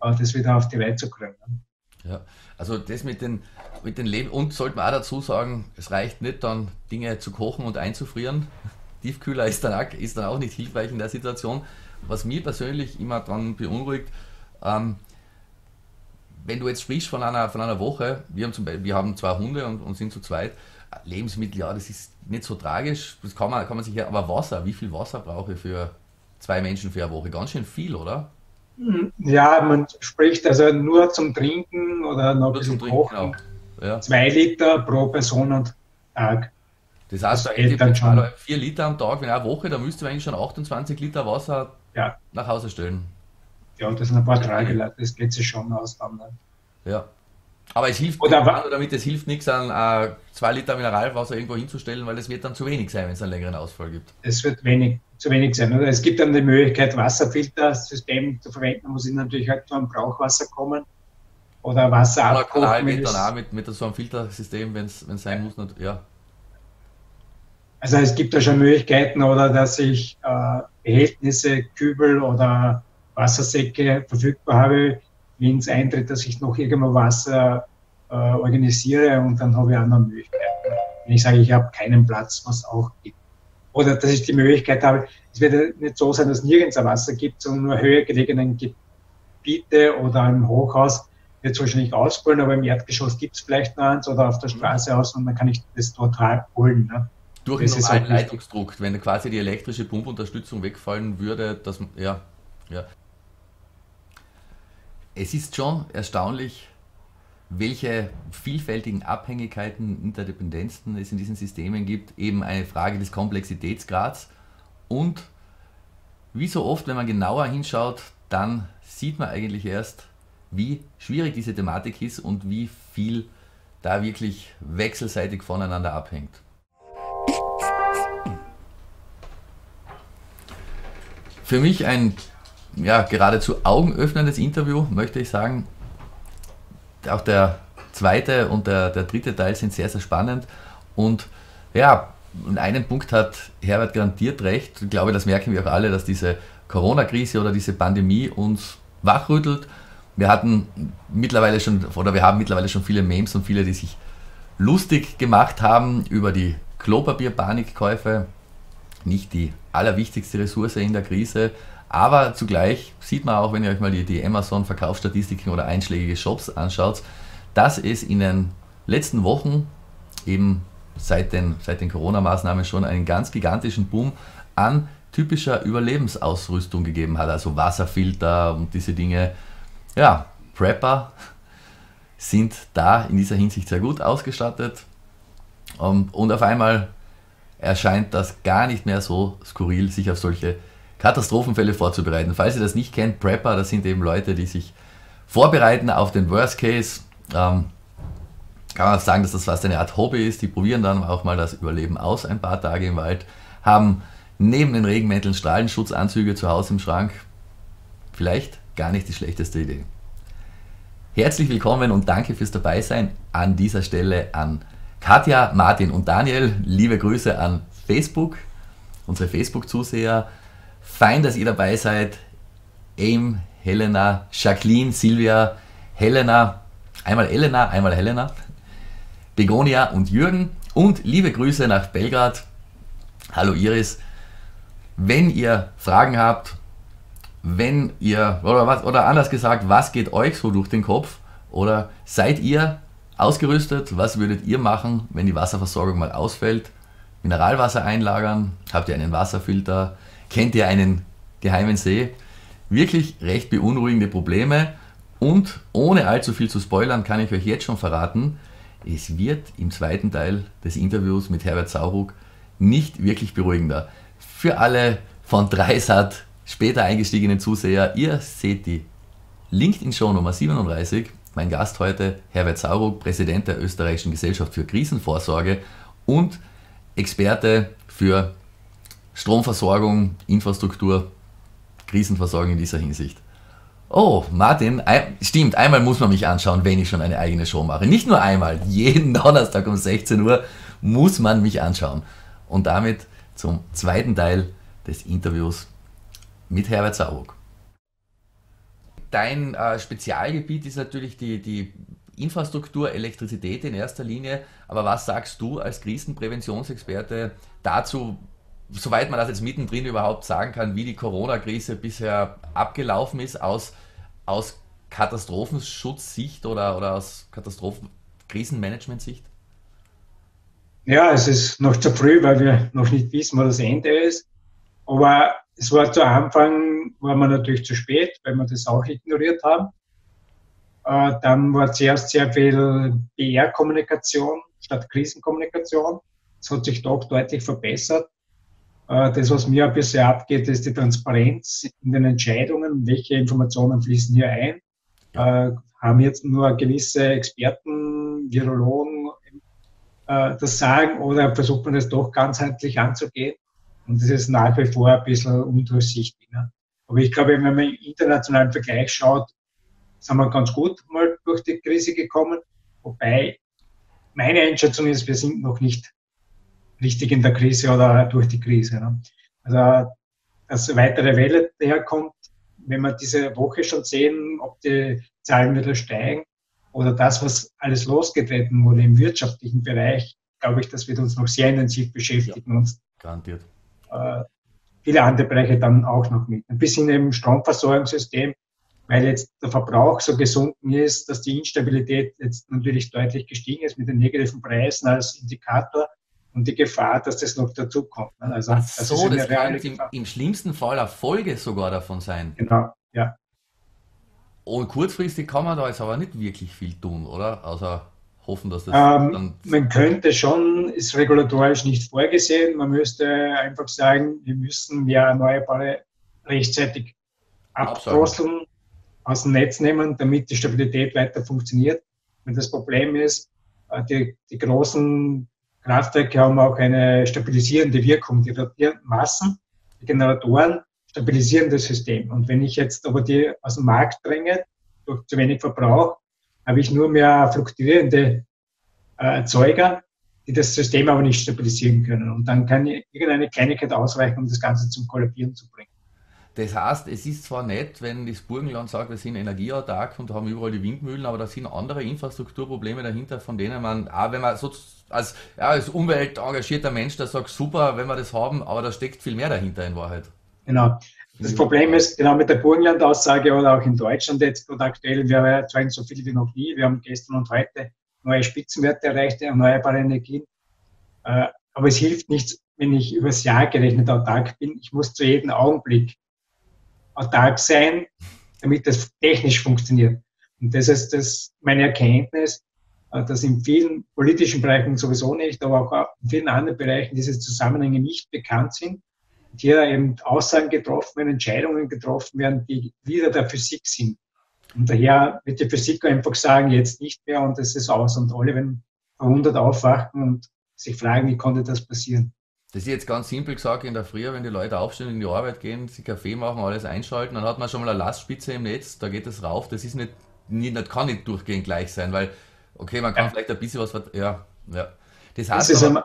äh, das wieder auf die Reihe zu kriegen. Ja, also das mit den, mit den Leben, und sollte man auch dazu sagen, es reicht nicht dann Dinge zu kochen und einzufrieren. Tiefkühler ist dann, auch, ist dann auch nicht hilfreich in der Situation. Was mich persönlich immer dann beunruhigt, ähm, wenn du jetzt sprichst von einer, von einer Woche, wir haben, zum Beispiel, wir haben zwei Hunde und, und sind zu zweit, Lebensmittel, ja, das ist nicht so tragisch, das kann man, kann man sich ja, aber Wasser, wie viel Wasser brauche ich für zwei Menschen für eine Woche? Ganz schön viel, oder? Ja, man spricht also nur zum Trinken oder noch ein Nur zum bisschen Trinken, kochen, genau. Ja. zwei Liter pro Person und Tag. Das heißt, Das da hätte geht ich dann jetzt schon. mal vier Liter am Tag, wenn eine Woche, da müsste man eigentlich schon achtundzwanzig Liter Wasser Ja, nach Hause stellen. ja, das sind ein paar Das ist Tage, wenig. das geht sich schon aus. Dann, ne? Ja. Aber es hilft, Oder ich meine wa- nur damit, es hilft nichts, an äh, zwei Liter Mineralwasser irgendwo hinzustellen, weil es wird dann zu wenig sein, wenn es einen längeren Ausfall gibt. es wird wenig, zu wenig sein. Oder? Es gibt dann die Möglichkeit, Wasserfiltersystem zu verwenden. Da muss ich natürlich halt zu einem Brauchwasser kommen oder Wasser Oder Kanal abkochen, wenn geht dann auch es. mit, mit so einem Filtersystem, wenn es sein muss. Nicht, ja. Also es gibt da schon Möglichkeiten, oder dass ich äh, Behältnisse, Kübel oder Wassersäcke verfügbar habe, wenn es eintritt, dass ich noch irgendwo Wasser äh, organisiere, und dann habe ich auch noch Möglichkeiten. Wenn ich sage, ich habe keinen Platz, was auch gibt. Oder dass ich die Möglichkeit habe, es wird ja nicht so sein, dass nirgends ein Wasser gibt, sondern nur höher gelegenen Gebiete oder im Hochhaus wird es wahrscheinlich ausfallen, aber im Erdgeschoss gibt es vielleicht noch eins oder auf der Mhm. Straße aus, und dann kann ich das total holen. Ne? Durch den Das ist normalen auch wichtig. Leitungsdruck, wenn quasi die elektrische Pumpunterstützung wegfallen würde, dass man, ja, ja. Es ist schon erstaunlich, welche vielfältigen Abhängigkeiten, Interdependenzen es in diesen Systemen gibt. Eben eine Frage des Komplexitätsgrads. Und wie so oft, wenn man genauer hinschaut, dann sieht man eigentlich erst, wie schwierig diese Thematik ist und wie viel da wirklich wechselseitig voneinander abhängt. Für mich ein ja, geradezu augenöffnendes Interview, möchte ich sagen. Auch der zweite und der, der dritte Teil sind sehr, sehr spannend. Und ja, in einem Punkt hat Herbert garantiert recht. Ich glaube, das merken wir auch alle, dass diese Corona-Krise oder diese Pandemie uns wachrüttelt. Wir hatten mittlerweile schon, oder wir haben mittlerweile schon viele Memes und viele, die sich lustig gemacht haben über die Klopapier-Panikkäufe. Nicht die allerwichtigste Ressource in der Krise, aber zugleich sieht man auch, wenn ihr euch mal die, die Amazon-Verkaufsstatistiken oder einschlägige Shops anschaut, dass es in den letzten Wochen eben seit den, seit den Corona-Maßnahmen schon einen ganz gigantischen Boom an typischer Überlebensausrüstung gegeben hat, also Wasserfilter und diese Dinge. Ja, Prepper sind da in dieser Hinsicht sehr gut ausgestattet, und auf einmal erscheint das gar nicht mehr so skurril, sich auf solche Katastrophenfälle vorzubereiten. Falls ihr das nicht kennt, Prepper, das sind eben Leute, die sich vorbereiten auf den Worst Case. Ähm, kann man sagen, dass das fast eine Art Hobby ist. Die probieren dann auch mal das Überleben aus, ein paar Tage im Wald, haben neben den Regenmänteln Strahlenschutzanzüge zu Hause im Schrank. Vielleicht gar nicht die schlechteste Idee. Herzlich willkommen und danke fürs Dabeisein an dieser Stelle an Katja, Martin und Daniel. Liebe Grüße an Facebook, unsere Facebook-Zuseher. Fein, dass ihr dabei seid. Aim, Helena, Jacqueline, Silvia, Helena, einmal Elena, einmal Helena, Begonia und Jürgen. Und liebe Grüße nach Belgrad. Hallo Iris. Wenn ihr Fragen habt, wenn ihr, oder, was, oder anders gesagt, was geht euch so durch den Kopf? Oder seid ihr ausgerüstet? Was würdet ihr machen, wenn die Wasserversorgung mal ausfällt? Mineralwasser einlagern? Habt ihr einen Wasserfilter? Kennt ihr einen geheimen See? Wirklich recht beunruhigende Probleme. Und ohne allzu viel zu spoilern, kann ich euch jetzt schon verraten, es wird im zweiten Teil des Interviews mit Herbert Sauruck nicht wirklich beruhigender. Für alle von Dreisat später eingestiegenen Zuseher, ihr seht die LinkedIn-Show Nummer siebenunddreißig. Mein Gast heute, Herbert Sauruck, Präsident der Österreichischen Gesellschaft für Krisenvorsorge und Experte für Stromversorgung, Infrastruktur, Krisenversorgung in dieser Hinsicht. Oh, Martin, ein, stimmt, einmal muss man mich anschauen, wenn ich schon eine eigene Show mache. Nicht nur einmal, jeden Donnerstag um sechzehn Uhr muss man mich anschauen. Und damit zum zweiten Teil des Interviews mit Herbert Sauruck. dein äh, Spezialgebiet ist natürlich die, die Infrastruktur, Elektrizität in erster Linie. Aber was sagst du als Krisenpräventionsexperte dazu, soweit man das jetzt mittendrin überhaupt sagen kann, wie die Corona-Krise bisher abgelaufen ist aus, aus Katastrophenschutzsicht oder, oder aus Katastrophenkrisenmanagement-Sicht? Ja, es ist noch zu früh, weil wir noch nicht wissen, wo das Ende ist. Aber es war zu Anfang, war man natürlich zu spät, weil wir das auch ignoriert haben. Äh, dann war zuerst sehr viel P R-Kommunikation statt Krisenkommunikation. Das hat sich doch deutlich verbessert. Äh, das, was mir bisher abgeht, ist die Transparenz in den Entscheidungen. Welche Informationen fließen hier ein? Ja. Äh, haben jetzt nur gewisse Experten, Virologen äh, das sagen oder versucht man das doch ganzheitlich anzugehen? Und das ist nach wie vor ein bisschen undurchsichtig. Ne? Aber ich glaube, wenn man im internationalen Vergleich schaut, sind wir ganz gut mal durch die Krise gekommen. Wobei meine Einschätzung ist, wir sind noch nicht richtig in der Krise oder durch die Krise. Ne? Also, dass eine weitere Welle daherkommt, wenn wir diese Woche schon sehen, ob die Zahlen wieder steigen oder das, was alles losgetreten wurde im wirtschaftlichen Bereich, glaube ich, das wird uns noch sehr intensiv beschäftigen. Ja, und garantiert. äh, viele andere Bereiche dann auch noch mit. Ein bisschen im Stromversorgungssystem, weil jetzt der Verbrauch so gesunken ist, dass die Instabilität jetzt natürlich deutlich gestiegen ist mit den negativen Preisen als Indikator und die Gefahr, dass das noch dazu kommt. Also Ach das ist so, eine das reale könnte im, Gefahr. im schlimmsten Fall eine Folge sogar davon sein. Genau, ja. Und kurzfristig kann man da jetzt aber nicht wirklich viel tun, oder? Außer hoffen, dass das Ähm, dann man könnte schon, ist regulatorisch nicht vorgesehen. Man müsste einfach sagen, wir müssen mehr Erneuerbare rechtzeitig absagen. abdrosseln, aus dem Netz nehmen, damit die Stabilität weiter funktioniert. Und das Problem ist, äh, die, die großen Kraftwerke haben auch eine stabilisierende Wirkung. Die rotierenden Massen, die Generatoren stabilisieren das System. Und wenn ich jetzt aber die aus dem Markt dränge, durch zu wenig Verbrauch, habe ich nur mehr fluktuierende äh, Erzeuger, die das System aber nicht stabilisieren können. Und dann kann irgendeine Kleinigkeit ausreichen, um das Ganze zum Kollabieren zu bringen. Das heißt, es ist zwar nett, wenn das Burgenland sagt, wir sind energieautark und haben überall die Windmühlen, aber da sind andere Infrastrukturprobleme dahinter, von denen man, auch wenn man so als, ja, als umweltengagierter Mensch, der sagt, super, wenn wir das haben, aber da steckt viel mehr dahinter in Wahrheit. Genau. Das Problem ist, genau mit der Burgenland-Aussage oder auch in Deutschland jetzt gerade aktuell, wir erzeugen so viel wie noch nie. Wir haben gestern und heute neue Spitzenwerte erreicht, erneuerbare Energien. Äh, aber es hilft nichts, wenn ich übers Jahr gerechnet autark bin. Ich muss zu jedem Augenblick autark sein, damit das technisch funktioniert. Und das ist das meine Erkenntnis, äh, dass in vielen politischen Bereichen sowieso nicht, aber auch in vielen anderen Bereichen diese Zusammenhänge nicht bekannt sind. Und hier eben Aussagen getroffen werden, Entscheidungen getroffen werden, die wieder der Physik sind. Und daher wird die Physik einfach sagen, jetzt nicht mehr und das ist aus. Und alle werden verwundert aufwachen und sich fragen, wie konnte das passieren? Das ist jetzt ganz simpel gesagt, in der Früh, wenn die Leute aufstehen, in die Arbeit gehen, sich Kaffee machen, alles einschalten, dann hat man schon mal eine Lastspitze im Netz, da geht es rauf, das ist nicht, nicht, das kann nicht durchgehend gleich sein, weil, okay, man kann Ja, vielleicht ein bisschen was, ja, ja. Das das heißt ist aber, am,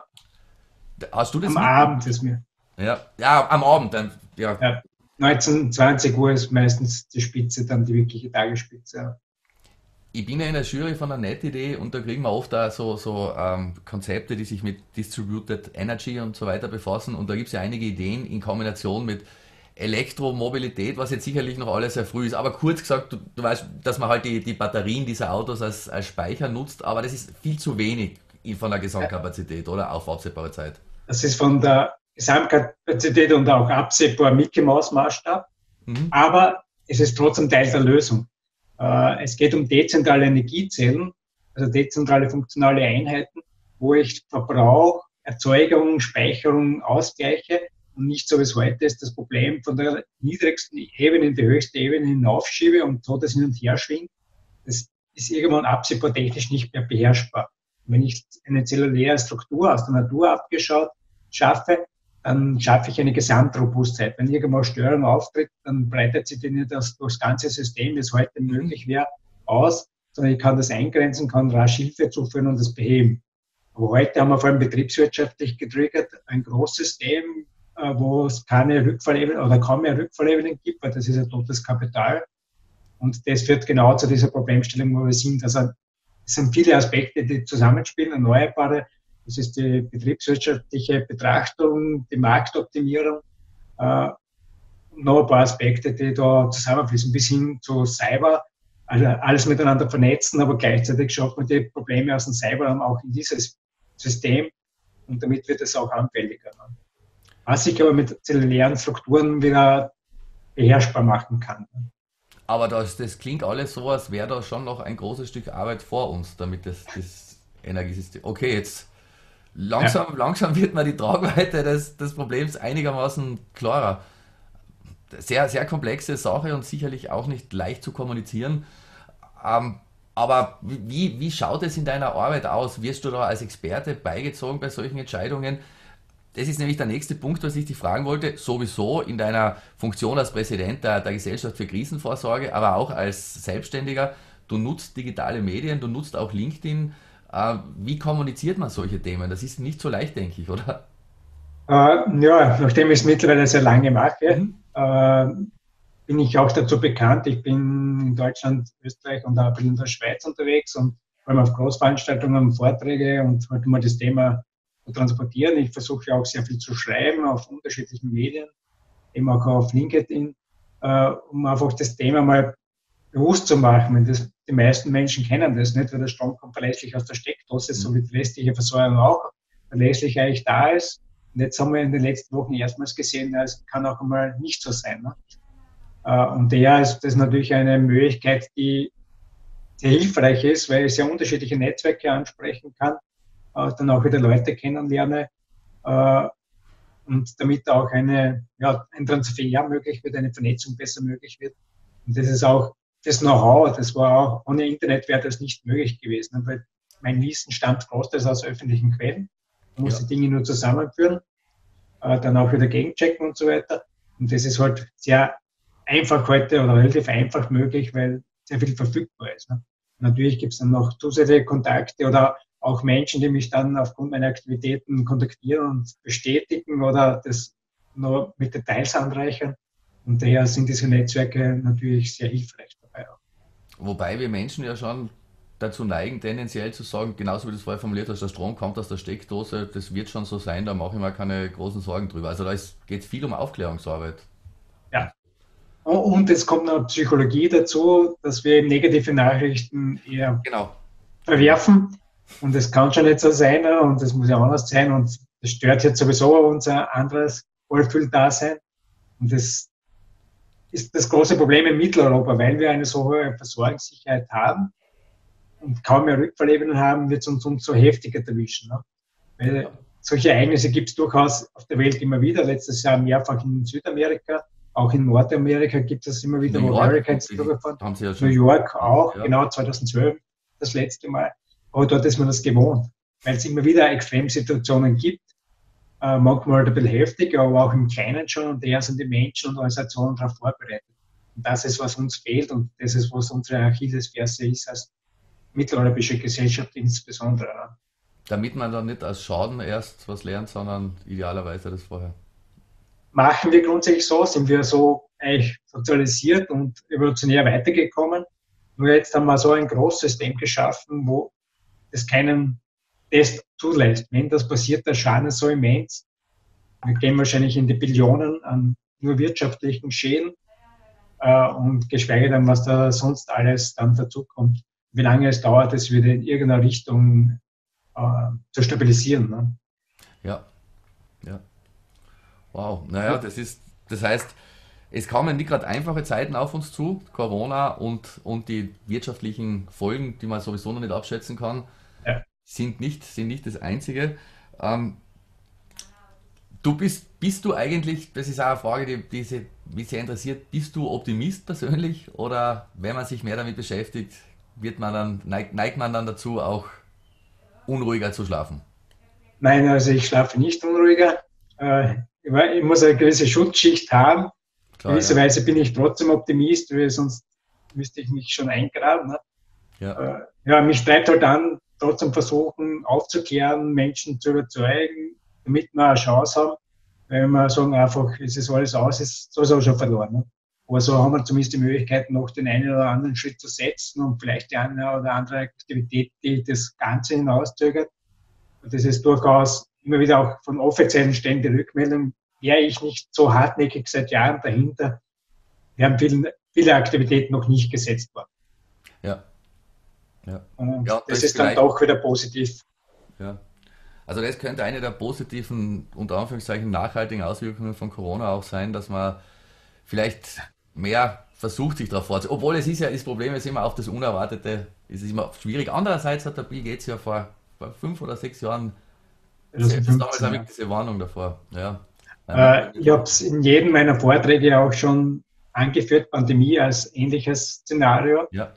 hast du das am mit? Abend, ist mir. Ja, ja, am Abend dann, ja. Ja, neunzehn, zwanzig Uhr ist meistens die Spitze, dann die wirkliche Tagesspitze. Ich bin ja in der Jury von der NetIdee und da kriegen wir oft auch so, so ähm, Konzepte, die sich mit Distributed Energy und so weiter befassen und da gibt es ja einige Ideen in Kombination mit Elektromobilität, was jetzt sicherlich noch alles sehr früh ist, aber kurz gesagt, du, du weißt, dass man halt die, die Batterien dieser Autos als, als Speicher nutzt, aber das ist viel zu wenig von der Gesamtkapazität, oder? Auf absehbare Zeit. Das ist von der Gesamtkapazität und auch absehbar Mickey Maus Maßstab, Mhm. aber es ist trotzdem Teil der Lösung. Äh, es geht um dezentrale Energiezellen, also dezentrale funktionale Einheiten, wo ich Verbrauch, Erzeugung, Speicherung ausgleiche und nicht so wie es heute ist, das Problem von der niedrigsten Ebene in die höchste Ebene hinaufschiebe und so das hin und her schwingt. Das ist irgendwann absehbar technisch nicht mehr beherrschbar. Wenn ich eine zelluläre Struktur aus der Natur abgeschaut schaffe, dann schaffe ich eine Gesamtrobustheit. Wenn irgendwann Störung auftritt, dann breitet sich die nicht das, durchs ganze System, wie es heute Mhm. möglich wäre, aus, sondern ich kann das eingrenzen, kann rasch Hilfe zuführen und das beheben. Aber heute haben wir vor allem betriebswirtschaftlich getriggert ein Großsystem, äh, wo es keine Rückfallebene oder kaum mehr Rückfallebenen gibt, weil das ist ein totes Kapital. Und das führt genau zu dieser Problemstellung, wo wir sind. Also es sind viele Aspekte, die zusammenspielen, Erneuerbare. Das ist die betriebswirtschaftliche Betrachtung, die Marktoptimierung, äh, noch ein paar Aspekte, die da zusammenfließen, bis hin zu Cyber, also alles miteinander vernetzen, aber gleichzeitig schafft man die Probleme aus dem Cyberraum auch in dieses System und damit wird es auch anfälliger. Was sich aber mit zellulären Strukturen wieder beherrschbar machen kann. Aber das, das klingt alles so, als wäre da schon noch ein großes Stück Arbeit vor uns, damit das, das Energiesystem. Okay, jetzt langsam, ja. langsam wird mir die Tragweite des, des Problems einigermaßen klarer. Sehr, sehr komplexe Sache und sicherlich auch nicht leicht zu kommunizieren. Ähm, aber wie, wie schaut es in deiner Arbeit aus? Wirst du da als Experte beigezogen bei solchen Entscheidungen? Das ist nämlich der nächste Punkt, was ich dich fragen wollte. Sowieso in deiner Funktion als Präsident der, der Gesellschaft für Krisenvorsorge, aber auch als Selbstständiger. Du nutzt digitale Medien, du nutzt auch LinkedIn. Äh, wie kommuniziert man solche Themen? Das ist nicht so leicht, denke ich, oder? Äh, ja, nachdem ich es mittlerweile sehr lange mache, Mhm. äh, bin ich auch dazu bekannt. Ich bin in Deutschland, Österreich und auch in der Schweiz unterwegs und vor allem auf Großveranstaltungen, Vorträge und halt immer das Thema zu transportieren. Ich versuche auch sehr viel zu schreiben auf unterschiedlichen Medien, eben auch auf LinkedIn, äh, um einfach das Thema mal bewusst zu machen. Das, die meisten Menschen kennen das nicht, weil der Strom kommt verlässlich aus der Steckdose, so wie die restliche Versorgung auch verlässlich eigentlich da ist. Und jetzt haben wir in den letzten Wochen erstmals gesehen, es kann auch einmal nicht so sein. Ne? Und daher ist das natürlich eine Möglichkeit, die sehr hilfreich ist, weil ich sehr unterschiedliche Netzwerke ansprechen kann, dann auch wieder Leute kennenlerne und damit auch eine, ja, ein Transfer möglich wird, eine Vernetzung besser möglich wird. Und das ist auch das Know-how, das war auch ohne Internet wäre das nicht möglich gewesen, weil mein Wissen stammt großteils aus öffentlichen Quellen. Man muss ja. die Dinge nur zusammenführen, äh, dann auch wieder gegenchecken und so weiter. Und das ist halt sehr einfach heute oder relativ einfach möglich, weil sehr viel verfügbar ist. Ne? Natürlich gibt es dann noch zusätzliche Kontakte oder auch Menschen, die mich dann aufgrund meiner Aktivitäten kontaktieren und bestätigen oder das nur mit Details anreichern. Und daher sind diese Netzwerke natürlich sehr hilfreich dabei auch. Wobei wir Menschen ja schon dazu neigen, tendenziell zu sagen, genauso wie du es vorher formuliert hast, der Strom kommt aus der Steckdose, das wird schon so sein, da mache ich mir keine großen Sorgen drüber. Also da geht es viel um Aufklärungsarbeit. Ja. Und es kommt noch Psychologie dazu, dass wir eben negative Nachrichten eher genau. verwerfen. Und das kann schon nicht so sein und das muss ja anders sein und das stört jetzt sowieso unser anderes Wohlfühldasein. Und das ist das große Problem in Mitteleuropa, weil wir eine so hohe Versorgungssicherheit haben und kaum mehr Rückfallebenen haben, wird es uns umso heftiger erwischen. Ne? Weil ja. solche Ereignisse gibt es durchaus auf der Welt immer wieder. Letztes Jahr mehrfach in Südamerika, auch in Nordamerika gibt es immer wieder, New wo Hurricanes durchfahren. Haben Sie ja schon New York auch, ja. genau zweitausendzwölf das letzte Mal. Aber dort ist man das gewohnt, weil es immer wieder Extremsituationen gibt. Äh, manchmal ein bisschen heftig, aber auch im Kleinen schon. Und daher sind die Menschen und Organisationen darauf vorbereitet. Und das ist, was uns fehlt und das ist, was unsere Achillesferse ist als mitteleuropäische Gesellschaft insbesondere. Damit man dann nicht aus Schaden erst was lernt, sondern idealerweise das vorher. Machen wir grundsätzlich so, sind wir so eigentlich sozialisiert und evolutionär weitergekommen. Nur jetzt haben wir so ein Großsystem geschaffen, wo es keinen Test zulässt. Wenn das passiert, der Schaden ist so immens. Wir gehen wahrscheinlich in die Billionen an nur wirtschaftlichen Schäden äh, und geschweige denn, was da sonst alles dann dazukommt. Wie lange es dauert, es wieder in irgendeiner Richtung äh, zu stabilisieren. Ne? Ja, ja. Wow, naja, das ist, das heißt, es kommen nicht gerade einfache Zeiten auf uns zu, Corona und, und die wirtschaftlichen Folgen, die man sowieso noch nicht abschätzen kann, ja. sind, nicht, sind nicht das Einzige. Ähm, du bist, bist du eigentlich, das ist auch eine Frage, die, die mich sehr interessiert, bist du Optimist persönlich oder wenn man sich mehr damit beschäftigt, wird man dann, neigt, neigt man dann dazu, auch unruhiger zu schlafen? Nein, also ich schlafe nicht unruhiger. Äh, ich muss eine gewisse Schutzschicht haben. Klar, gewisserweise ja. bin ich trotzdem Optimist, weil sonst müsste ich mich schon eingraben. Ne? Ja. Äh, ja, mich treibt halt an, trotzdem versuchen aufzuklären, Menschen zu überzeugen, damit wir eine Chance haben. Wenn wir sagen einfach, es ist alles aus, ist sowieso schon verloren. Ne? Aber so haben wir zumindest die Möglichkeit, noch den einen oder anderen Schritt zu setzen und vielleicht die eine oder andere Aktivität, die das Ganze hinauszögert. Und das ist durchaus immer wieder auch von offiziellen Stellen die Rückmeldung, wäre ich nicht so hartnäckig seit Jahren dahinter. Wir haben viele, viele Aktivitäten noch nicht gesetzt worden. Ja. Ja. Und ja, das, das ist dann doch wieder positiv. Ja. Also das könnte eine der positiven, unter Anführungszeichen, nachhaltigen Auswirkungen von Corona auch sein, dass man vielleicht mehr versucht, sich darauf vorzubereiten. Obwohl es ist ja, das Problem ist immer auf das Unerwartete, es ist immer schwierig. Andererseits hat der Bill Gates ja vor, vor fünf oder sechs Jahren selbst damals auch mit diese Warnung davor. Ja. Äh, ich habe es in jedem meiner Vorträge auch schon angeführt, Pandemie als ähnliches Szenario. Ja.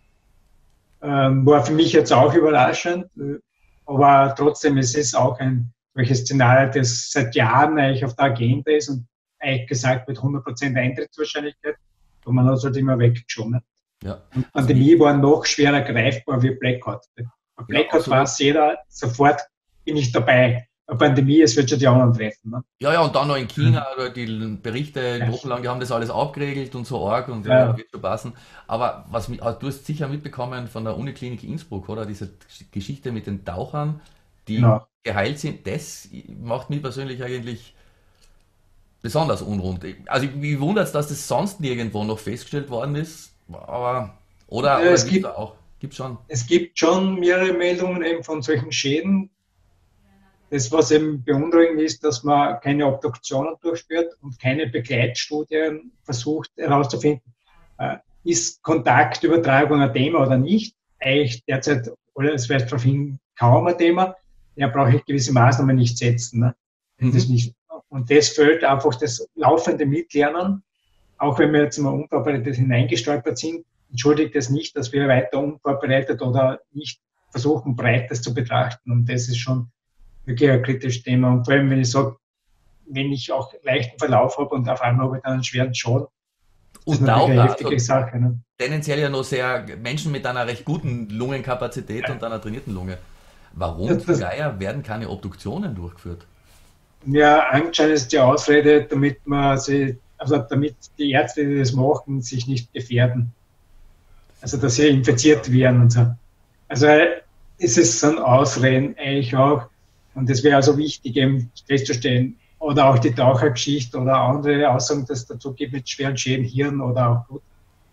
Ähm, war für mich jetzt auch überraschend, aber trotzdem es ist auch ein solches Szenario, das seit Jahren eigentlich auf der Agenda ist und eigentlich gesagt wird hundert Prozent Eintrittswahrscheinlichkeit, und man hat es halt immer weggeschoben. Ja. Und Pandemie also, war noch schwerer greifbar wie Blackout. Bei Blackout ja, weiß jeder, sofort bin ich dabei. Eine Pandemie, es wird schon die anderen treffen. Ne? Ja, ja, und dann noch in China, mhm. die Berichte ja. wochenlang, die haben das alles abgeregelt und so arg und ja, ja wird schon passen. Aber was du hast sicher mitbekommen von der Uniklinik Innsbruck, oder? Diese Geschichte mit den Tauchern, die genau. geheilt sind, das macht mich persönlich eigentlich besonders unrund. Also mich wundert es, dass das sonst nirgendwo noch festgestellt worden ist, aber oder, ja, oder es gibt auch, gibt schon. Es gibt schon mehrere Meldungen eben von solchen Schäden. Das, was eben beunruhigend ist, dass man keine Obduktionen durchführt und keine Begleitstudien versucht herauszufinden, äh, ist Kontaktübertragung ein Thema oder nicht. Eigentlich derzeit, oder es wäre darauf hin kaum ein Thema. Da brauche ich gewisse Maßnahmen nicht setzen. Ne? Mhm. Das nicht. Und das fehlt einfach das laufende Mitlernen. Auch wenn wir jetzt mal unvorbereitet hineingestolpert sind, entschuldigt das nicht, dass wir weiter unvorbereitet oder nicht versuchen, Breites zu betrachten. Und das ist schon wirklich ein kritisches Thema. Und vor allem, wenn ich sage, wenn ich auch leichten Verlauf habe und auf einmal habe ich dann einen schweren Schaden, das ist auch eine heftige also Sache. Ne? Tendenziell ja noch sehr Menschen mit einer recht guten Lungenkapazität ja. und einer trainierten Lunge. Warum das, das, Geier werden keine Obduktionen durchgeführt? Ja, anscheinend ist die Ausrede, damit man sie, also damit die Ärzte, die das machen, sich nicht gefährden. Also dass sie infiziert werden und so. Also es ist so ein Ausreden eigentlich auch. Und das wäre also wichtig, eben festzustellen. Oder auch die Tauchergeschichte oder andere Aussagen, dass es dazu gibt mit schweren Schäden, Hirn oder auch Blut,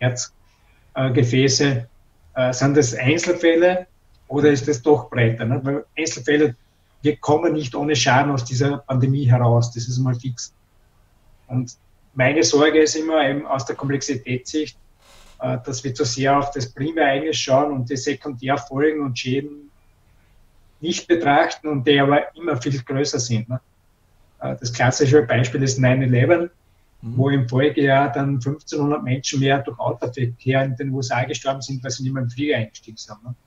Herzgefäße. Äh, sind das Einzelfälle oder ist das doch breiter? Ne? Weil Einzelfälle, wir kommen nicht ohne Schaden aus dieser Pandemie heraus. Das ist mal fix. Und meine Sorge ist immer eben aus der Komplexitätssicht, äh, dass wir zu sehr auf das Primärereignis schauen und die Sekundärfolgen und Schäden nicht betrachten und die aber immer viel größer sind. Ne? Das klassische Beispiel ist neun elf, mhm. wo im Folgejahr dann fünfzehnhundert Menschen mehr durch Autoverkehr in den U S A gestorben sind, weil sie nicht mehr im Flieger eingestiegen sind. Ne?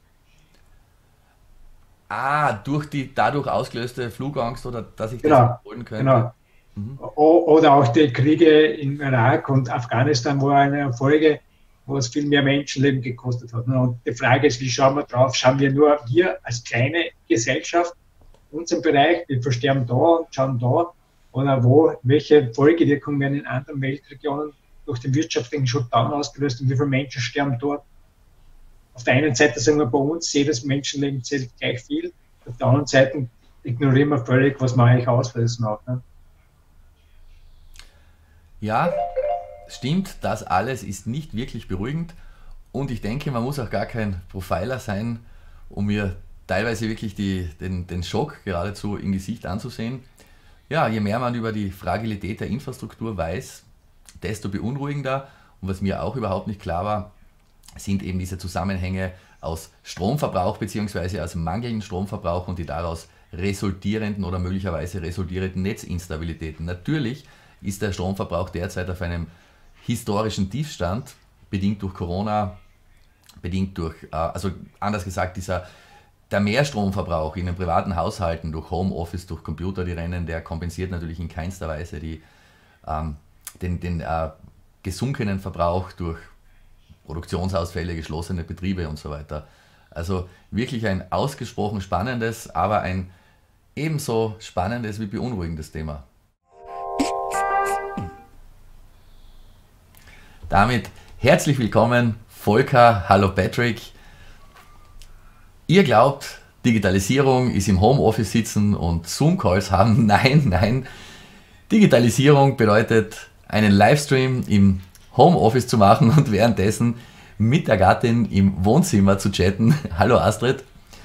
Ah, durch die dadurch ausgelöste Flugangst oder dass ich genau, das holen könnte. Genau. Mhm. Oder auch die Kriege in Irak und Afghanistan war eine Folge, wo es viel mehr Menschenleben gekostet hat. Und die Frage ist, wie schauen wir drauf? Schauen wir nur, wir als kleine Gesellschaft, unseren Bereich, wir versterben da und schauen da, oder wo, welche Folgewirkungen werden in anderen Weltregionen durch den wirtschaftlichen Shutdown ausgelöst und wie viele Menschen sterben dort? Auf der einen Seite sagen wir bei uns, jedes Menschenleben zählt gleich viel, auf der anderen Seite ignorieren wir völlig, was man eigentlich auslösen auch. Ne? Ja, stimmt, das alles ist nicht wirklich beruhigend und ich denke, man muss auch gar kein Profiler sein, um mir teilweise wirklich die, den, den Schock geradezu im Gesicht anzusehen. Ja, je mehr man über die Fragilität der Infrastruktur weiß, desto beunruhigender. Und was mir auch überhaupt nicht klar war, sind eben diese Zusammenhänge aus Stromverbrauch bzw. aus mangelndem Stromverbrauch und die daraus resultierenden oder möglicherweise resultierenden Netzinstabilitäten. Natürlich ist der Stromverbrauch derzeit auf einem historischen Tiefstand, bedingt durch Corona, bedingt durch, also anders gesagt, dieser, der Mehrstromverbrauch in den privaten Haushalten durch Homeoffice, durch Computer, die rennen, der kompensiert natürlich in keinster Weise die, ähm, den, den äh, gesunkenen Verbrauch durch Produktionsausfälle, geschlossene Betriebe und so weiter. Also wirklich ein ausgesprochen spannendes, aber ein ebenso spannendes wie beunruhigendes Thema. Damit herzlich willkommen, Volker, hallo Patrick. Ihr glaubt, Digitalisierung ist im Homeoffice sitzen und Zoom-Calls haben? Nein, nein. Digitalisierung bedeutet, einen Livestream im Homeoffice zu machen und währenddessen mit der Gattin im Wohnzimmer zu chatten. Hallo Astrid.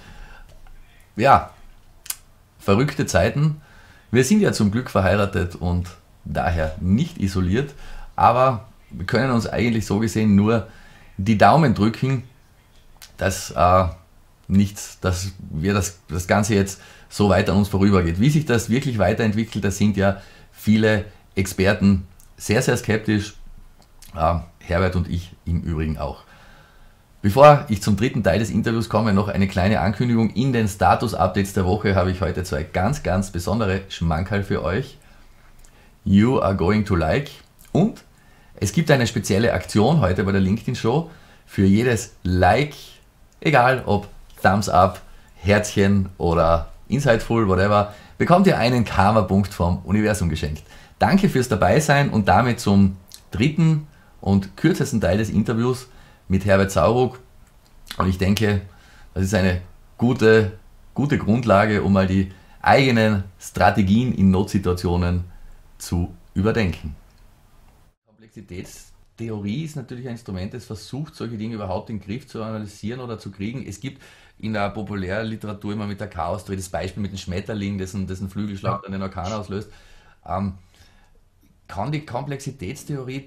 Ja, verrückte Zeiten. Wir sind ja zum Glück verheiratet und daher nicht isoliert, aber wir können uns eigentlich so gesehen nur die Daumen drücken, dass, äh, nichts, dass wir das, das Ganze jetzt so weit an uns vorübergeht. Wie sich das wirklich weiterentwickelt, da sind ja viele Experten sehr, sehr skeptisch. Äh, Herbert und ich im Übrigen auch. Bevor ich zum dritten Teil des Interviews komme, noch eine kleine Ankündigung. In den Status-Updates der Woche habe ich heute zwei ganz, ganz besondere Schmankerl für euch. You are going to like. Und es gibt eine spezielle Aktion heute bei der LinkedIn-Show. Für jedes Like, egal ob Thumbs Up, Herzchen oder Insightful, whatever, bekommt ihr einen Karma-Punkt vom Universum geschenkt. Danke fürs Dabeisein und damit zum dritten und kürzesten Teil des Interviews mit Herbert Sauruck. Und ich denke, das ist eine gute, gute Grundlage, um mal die eigenen Strategien in Notsituationen zu überdenken. Komplexitätstheorie ist natürlich ein Instrument, das versucht, solche Dinge überhaupt in den Griff zu analysieren oder zu kriegen. Es gibt in der Populärliteratur immer mit der Chaos-Theorie das Beispiel mit dem Schmetterling, dessen, dessen Flügelschlag dann den Orkan auslöst. Ähm, kann die Komplexitätstheorie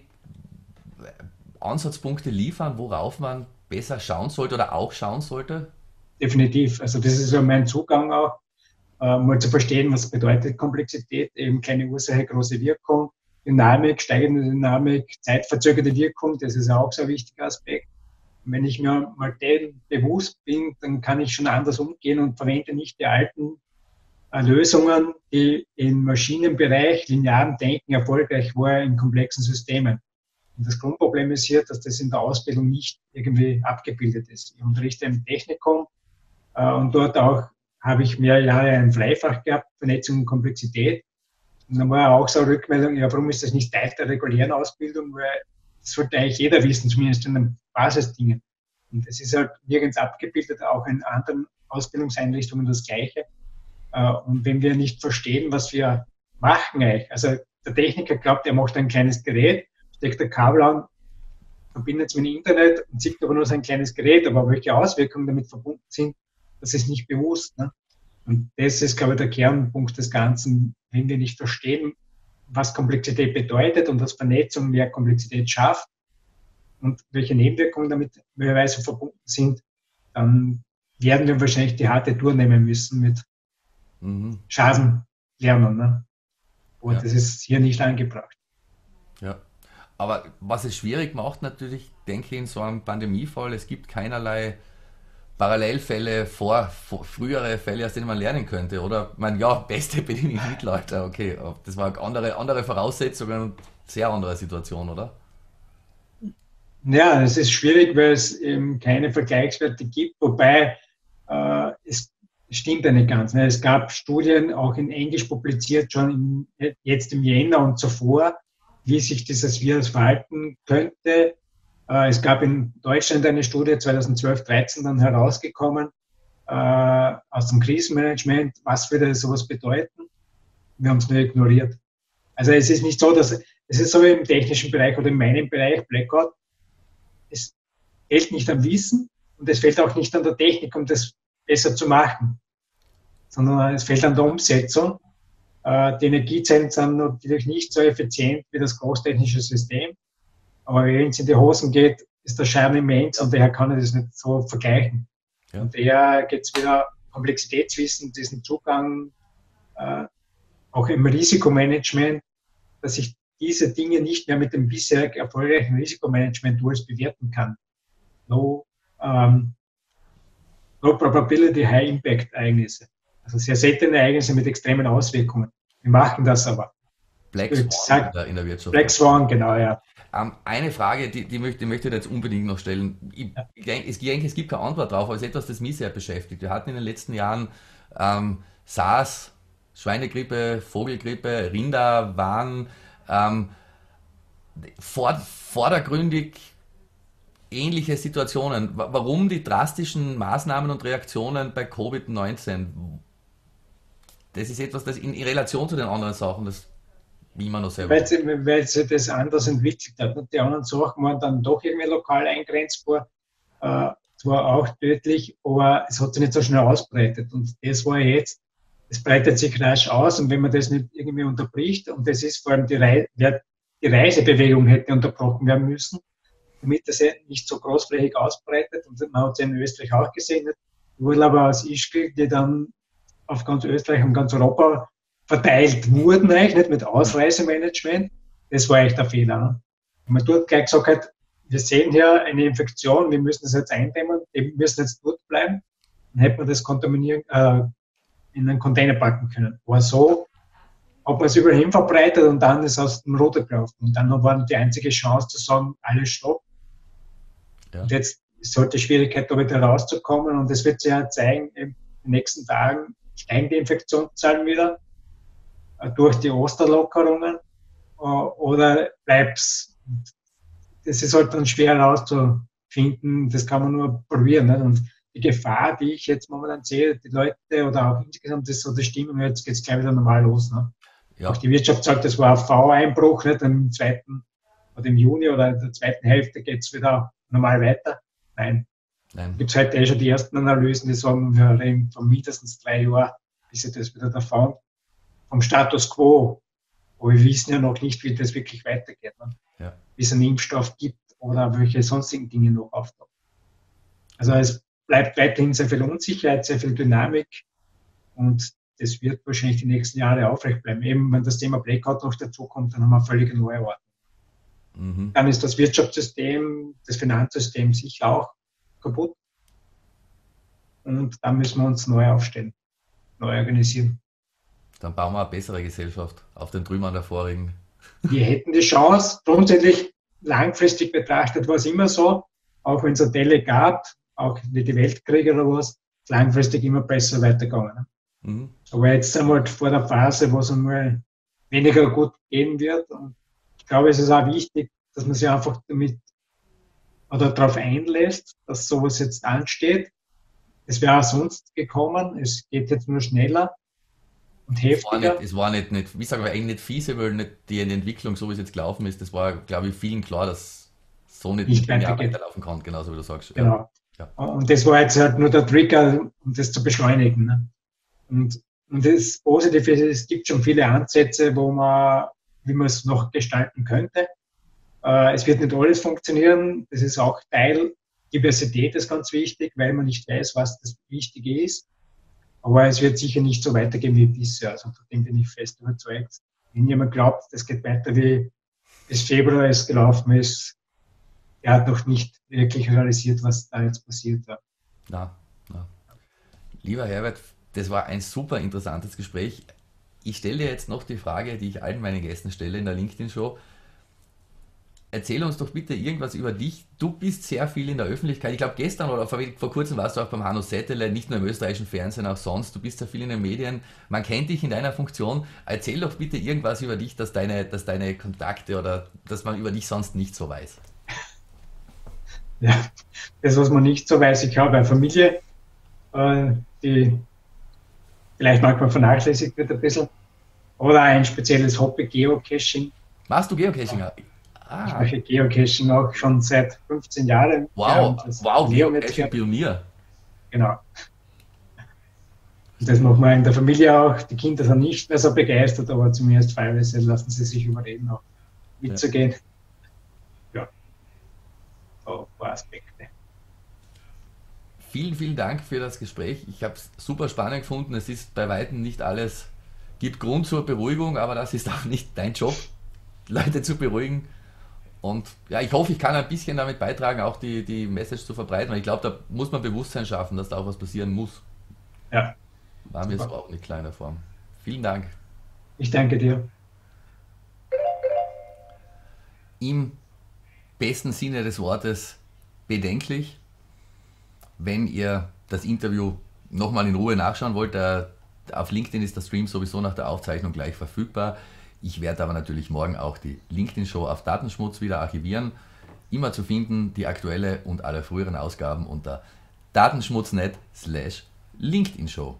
Ansatzpunkte liefern, worauf man besser schauen sollte oder auch schauen sollte? Definitiv. Also das ist so mein Zugang auch, äh, mal zu verstehen, was bedeutet Komplexität, eben kleine Ursache, große Wirkung, Dynamik, steigende Dynamik, zeitverzögerte Wirkung, das ist auch so ein wichtiger Aspekt. Und wenn ich mir mal den bewusst bin, dann kann ich schon anders umgehen und verwende nicht die alten äh, Lösungen, die im Maschinenbereich, linearen Denken erfolgreich waren in komplexen Systemen. Und das Grundproblem ist hier, dass das in der Ausbildung nicht irgendwie abgebildet ist. Ich unterrichte im Technikum äh, und dort auch habe ich mehr Jahre ein Freifach gehabt, Vernetzung und Komplexität. Und dann war auch so eine Rückmeldung, ja, warum ist das nicht Teil der regulären Ausbildung? Weil das sollte eigentlich jeder wissen, zumindest in den Basisdingen. Und das ist halt nirgends abgebildet, auch in anderen Ausbildungseinrichtungen das Gleiche. Äh, und wenn wir nicht verstehen, was wir machen eigentlich, also der Techniker glaubt, er macht ein kleines Gerät, steckt der Kabel an, verbindet es mit dem Internet und sieht aber nur sein kleines Gerät, aber welche Auswirkungen damit verbunden sind, das ist nicht bewusst. Ne? Und das ist, glaube ich, der Kernpunkt des Ganzen, wenn wir nicht verstehen, was Komplexität bedeutet und dass Vernetzung mehr Komplexität schafft und welche Nebenwirkungen damit möglicherweise verbunden sind, dann werden wir wahrscheinlich die harte Tour nehmen müssen mit mhm. Schaden lernen. Ne? Und ja. Das ist hier nicht angebracht. Ja. Aber was es schwierig macht natürlich, denke ich, in so einem Pandemiefall, es gibt keinerlei Parallelfälle vor, vor frühere Fälle, aus denen man lernen könnte, oder? Ich meine, ja, beste Epidemie im Mittelalter, okay, das war andere, andere Voraussetzungen und sehr andere Situation, oder? Ja, es ist schwierig, weil es eben keine Vergleichswerte gibt, wobei äh, es stimmt ja nicht ganz. Ne? Es gab Studien, auch in Englisch publiziert, schon im, jetzt im Jänner und zuvor, wie sich dieses Virus verhalten könnte. Äh, es gab in Deutschland eine Studie, zweitausendzwölf dreizehn dann herausgekommen, äh, aus dem Krisenmanagement, was würde sowas bedeuten. Wir haben es nur ignoriert. Also es ist nicht so, dass, es ist so wie im technischen Bereich oder in meinem Bereich, Blackout, es fehlt nicht am Wissen und es fehlt auch nicht an der Technik, um das besser zu machen, sondern es fehlt an der Umsetzung. Die Energiezellen sind natürlich nicht so effizient wie das großtechnische System. Aber wenn es in die Hosen geht, ist der Schaden immens und daher kann ich das nicht so vergleichen. Ja. Und daher geht es wieder Komplexitätswissen, diesen Zugang, äh, auch im Risikomanagement, dass ich diese Dinge nicht mehr mit dem bisher erfolgreichen Risikomanagement-Tools bewerten kann. Low, ähm, low Probability, High Impact Ereignisse. Also sehr seltene Ereignisse mit extremen Auswirkungen. Wir machen das aber. Black Swan sag, in, der, in der Wirtschaft. Black Swan, genau, ja. Um, eine Frage, die, die, möchte, die möchte ich jetzt unbedingt noch stellen. Ich, ja. ich, denke, ich denke, es gibt keine Antwort drauf, aber es ist etwas, das mich sehr beschäftigt. Wir hatten in den letzten Jahren ähm, SARS, Schweinegrippe, Vogelgrippe, Rinderwahn. Ähm, vor, vordergründig ähnliche Situationen. Warum die drastischen Maßnahmen und Reaktionen bei Covid neunzehn? Das ist etwas, das in, in Relation zu den anderen Sachen, das wie man noch selber. Weil sie, weil sie das anders entwickelt hat. Und die anderen Sachen waren dann doch irgendwie lokal eingrenzbar, äh, zwar auch tödlich, aber es hat sich nicht so schnell ausbreitet. Und das war jetzt, es breitet sich rasch aus, und wenn man das nicht irgendwie unterbricht, und das ist vor allem die, Rei die Reisebewegung hätte unterbrochen werden müssen, damit das nicht so großflächig ausbreitet. Und man hat es in Österreich auch gesehen, die Urlauber aus Ischgl, die dann auf ganz Österreich und ganz Europa verteilt wurden, eigentlich nicht mit Ausreisemanagement. Das war echt ein Fehler. Ne? Und man dort gleich gesagt hat, wir sehen hier eine Infektion, wir müssen das jetzt eindämmen, wir müssen jetzt dort bleiben. Dann hätte man das kontaminieren, äh, in einen Container packen können. Aber so hat man es überall hin verbreitet, und dann ist aus dem Ruder gelaufen. Und dann war die einzige Chance zu sagen, alles stopp. Ja. Und jetzt ist halt die Schwierigkeit, da wieder rauszukommen, und das wird sich ja zeigen, in den nächsten Tagen steigen die Infektionszahlen wieder durch die Osterlockerungen, oder bleibt's? Das ist halt dann schwer herauszufinden, das kann man nur probieren. Nicht? Und die Gefahr, die ich jetzt momentan sehe, die Leute oder auch insgesamt, ist so die Stimmung, jetzt geht es gleich wieder normal los. Ne? Ja. Auch die Wirtschaft sagt, das war ein V-Einbruch, nicht? Im zweiten oder im Juni oder in der zweiten Hälfte geht es wieder normal weiter. Nein. Nein. Gibt es heute eh schon die ersten Analysen, die sagen, wir reden von mindestens drei Jahren, bis sich das wieder davon vom Status quo. Aber wir wissen ja noch nicht, wie das wirklich weitergeht. Ne? Ja. Wie es einen Impfstoff gibt oder welche sonstigen Dinge noch auftauchen. Also es bleibt weiterhin sehr viel Unsicherheit, sehr viel Dynamik, und das wird wahrscheinlich die nächsten Jahre aufrecht bleiben. Eben wenn das Thema Blackout noch dazu kommt, dann haben wir völlig neue Ordnung. Mhm. Dann ist das Wirtschaftssystem, das Finanzsystem sicher auch kaputt. Und dann müssen wir uns neu aufstellen, neu organisieren. Dann bauen wir eine bessere Gesellschaft auf den Trümmern der vorigen. Wir hätten die Chance, grundsätzlich langfristig betrachtet war es immer so, auch wenn es Hotel gab, auch wie die Weltkriege oder was, langfristig immer besser weitergegangen. Mhm. Aber jetzt sind wir halt vor der Phase, wo es einmal weniger gut gehen wird. Und ich glaube, es ist auch wichtig, dass man sich einfach damit oder darauf einlässt, dass sowas jetzt ansteht. Es wäre auch sonst gekommen, es geht jetzt nur schneller und heftiger. Es war nicht, nicht wie sagen wir, eigentlich nicht feasible, nicht die Entwicklung, so wie es jetzt gelaufen ist. Das war, glaube ich, vielen klar, dass so nicht, nicht mehr weiterlaufen kann, genauso wie du sagst. Genau. Ja. Und das war jetzt halt nur der Trigger, um das zu beschleunigen. Ne? Und, und das Positive ist, es gibt schon viele Ansätze, wo man, wie man es noch gestalten könnte. Äh, es wird nicht alles funktionieren. Das ist auch Teil. Diversität ist ganz wichtig, weil man nicht weiß, was das Wichtige ist. Aber es wird sicher nicht so weitergehen wie bisher. Also von dem bin ich fest überzeugt. Wenn jemand glaubt, das geht weiter wie bis Februar es gelaufen ist, er hat noch nicht wirklich realisiert, was da jetzt passiert. Ja. Na, na. Lieber Herbert, das war ein super interessantes Gespräch. Ich stelle dir jetzt noch die Frage, die ich allen meinen Gästen stelle in der LinkedIn-Show. Erzähl uns doch bitte irgendwas über dich. Du bist sehr viel in der Öffentlichkeit. Ich glaube, gestern oder vor, vor kurzem warst du auch beim Hanno Settele, nicht nur im österreichischen Fernsehen, auch sonst. Du bist sehr viel in den Medien. Man kennt dich in deiner Funktion. Erzähl doch bitte irgendwas über dich, dass deine, dass deine Kontakte oder dass man über dich sonst nicht so weiß. Ja, das, was man nicht so weiß, ich habe eine Familie, die vielleicht manchmal vernachlässigt wird ein bisschen, oder ein spezielles Hobby, Geocaching. Machst du Geocaching? Ah. Ich mache Geocaching auch schon seit fünfzehn Jahren. Wow, wow, Geocaching-Pionier. Genau. Und das machen wir in der Familie auch. Die Kinder sind nicht mehr so begeistert, aber zumindest teilweise lassen sie sich überreden, auch mitzugehen. Ja. So, ein paar Aspekte. Vielen, vielen Dank für das Gespräch. Ich habe es super spannend gefunden. Es ist bei weitem nicht alles, gibt Grund zur Beruhigung, aber das ist auch nicht dein Job, Leute zu beruhigen. Und ja, ich hoffe, ich kann ein bisschen damit beitragen, auch die, die Message zu verbreiten, weil ich glaube, da muss man Bewusstsein schaffen, dass da auch was passieren muss. Ja. Waren wir es auch in kleiner Form. Vielen Dank. Ich danke dir. Im besten Sinne des Wortes bedenklich. Wenn ihr das Interview nochmal in Ruhe nachschauen wollt, der, auf LinkedIn ist der Stream sowieso nach der Aufzeichnung gleich verfügbar. Ich werde aber natürlich morgen auch die LinkedIn-Show auf Datenschmutz wieder archivieren. Immer zu finden, die aktuelle und alle früheren Ausgaben unter datenschmutz.net slash LinkedIn-Show.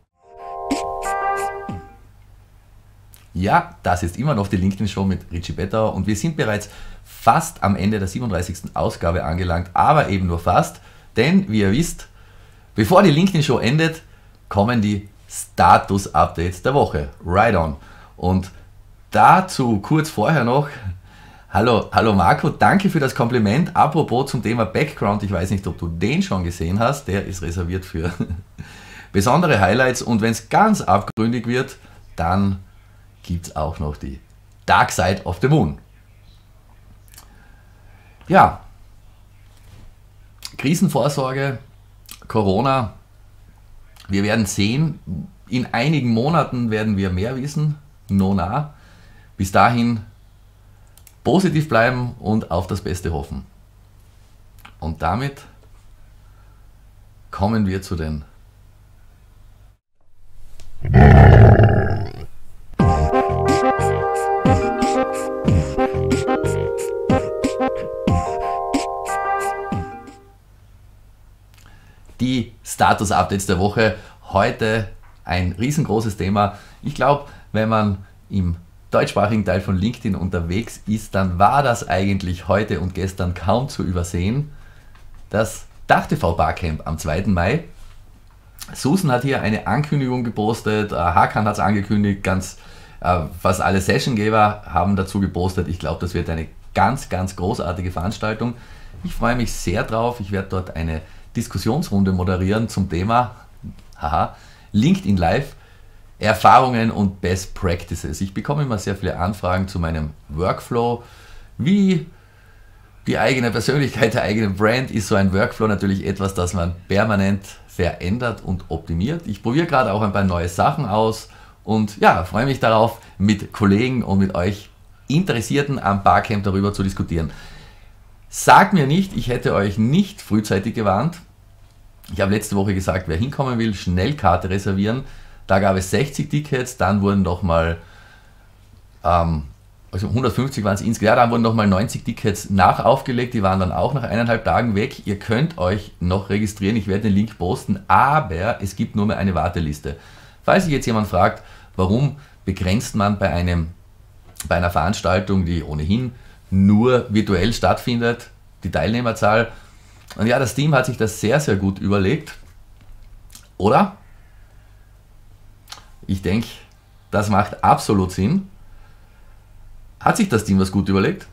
Ja, das ist immer noch die LinkedIn-Show mit Richie Bettauer und wir sind bereits fast am Ende der siebenunddreißigsten Ausgabe angelangt, aber eben nur fast, denn wie ihr wisst, bevor die LinkedIn-Show endet, kommen die Status-Updates der Woche. Right on. Und dazu kurz vorher noch, hallo, hallo Marco, danke für das Kompliment. Apropos zum Thema Background, ich weiß nicht, ob du den schon gesehen hast, der ist reserviert für besondere Highlights und wenn es ganz abgründig wird, dann gibt es auch noch die Dark Side of the Moon. Ja, Krisenvorsorge, Corona, wir werden sehen, in einigen Monaten werden wir mehr wissen, no nah. Bis dahin positiv bleiben und auf das Beste hoffen. Und damit kommen wir zu den Die Status-Updates der Woche. Heute ein riesengroßes Thema. Ich glaube, wenn man im deutschsprachigen Teil von LinkedIn unterwegs ist, dann war das eigentlich heute und gestern kaum zu übersehen. Das DachTV Barcamp am zweiten Mai. Susan hat hier eine Ankündigung gepostet, Hakan hat es angekündigt, ganz was alle Sessiongeber haben dazu gepostet. Ich glaube, das wird eine ganz, ganz großartige Veranstaltung. Ich freue mich sehr drauf. Ich werde dort eine Diskussionsrunde moderieren zum Thema haha, LinkedIn Live, Erfahrungen und Best Practices. Ich bekomme immer sehr viele Anfragen zu meinem Workflow. Wie die eigene Persönlichkeit, der eigene Brand ist so ein Workflow natürlich etwas, das man permanent verändert und optimiert. Ich probiere gerade auch ein paar neue Sachen aus und ja, freue mich darauf, mit Kollegen und mit euch Interessierten am Barcamp darüber zu diskutieren. Sagt mir nicht, ich hätte euch nicht frühzeitig gewarnt. Ich habe letzte Woche gesagt, wer hinkommen will, schnell Karte reservieren. Da gab es sechzig Tickets, dann wurden nochmal, ähm, also hundertfünfzig waren es insgesamt, ja, dann wurden nochmal neunzig Tickets nach aufgelegt, die waren dann auch nach eineinhalb Tagen weg. Ihr könnt euch noch registrieren, ich werde den Link posten, aber es gibt nur mehr eine Warteliste. Falls sich jetzt jemand fragt, warum begrenzt man bei, einem, bei einer Veranstaltung, die ohnehin nur virtuell stattfindet, die Teilnehmerzahl. Und ja, das Team hat sich das sehr, sehr gut überlegt. Oder? Ich denke, das macht absolut Sinn. Hat sich das Team was gut überlegt?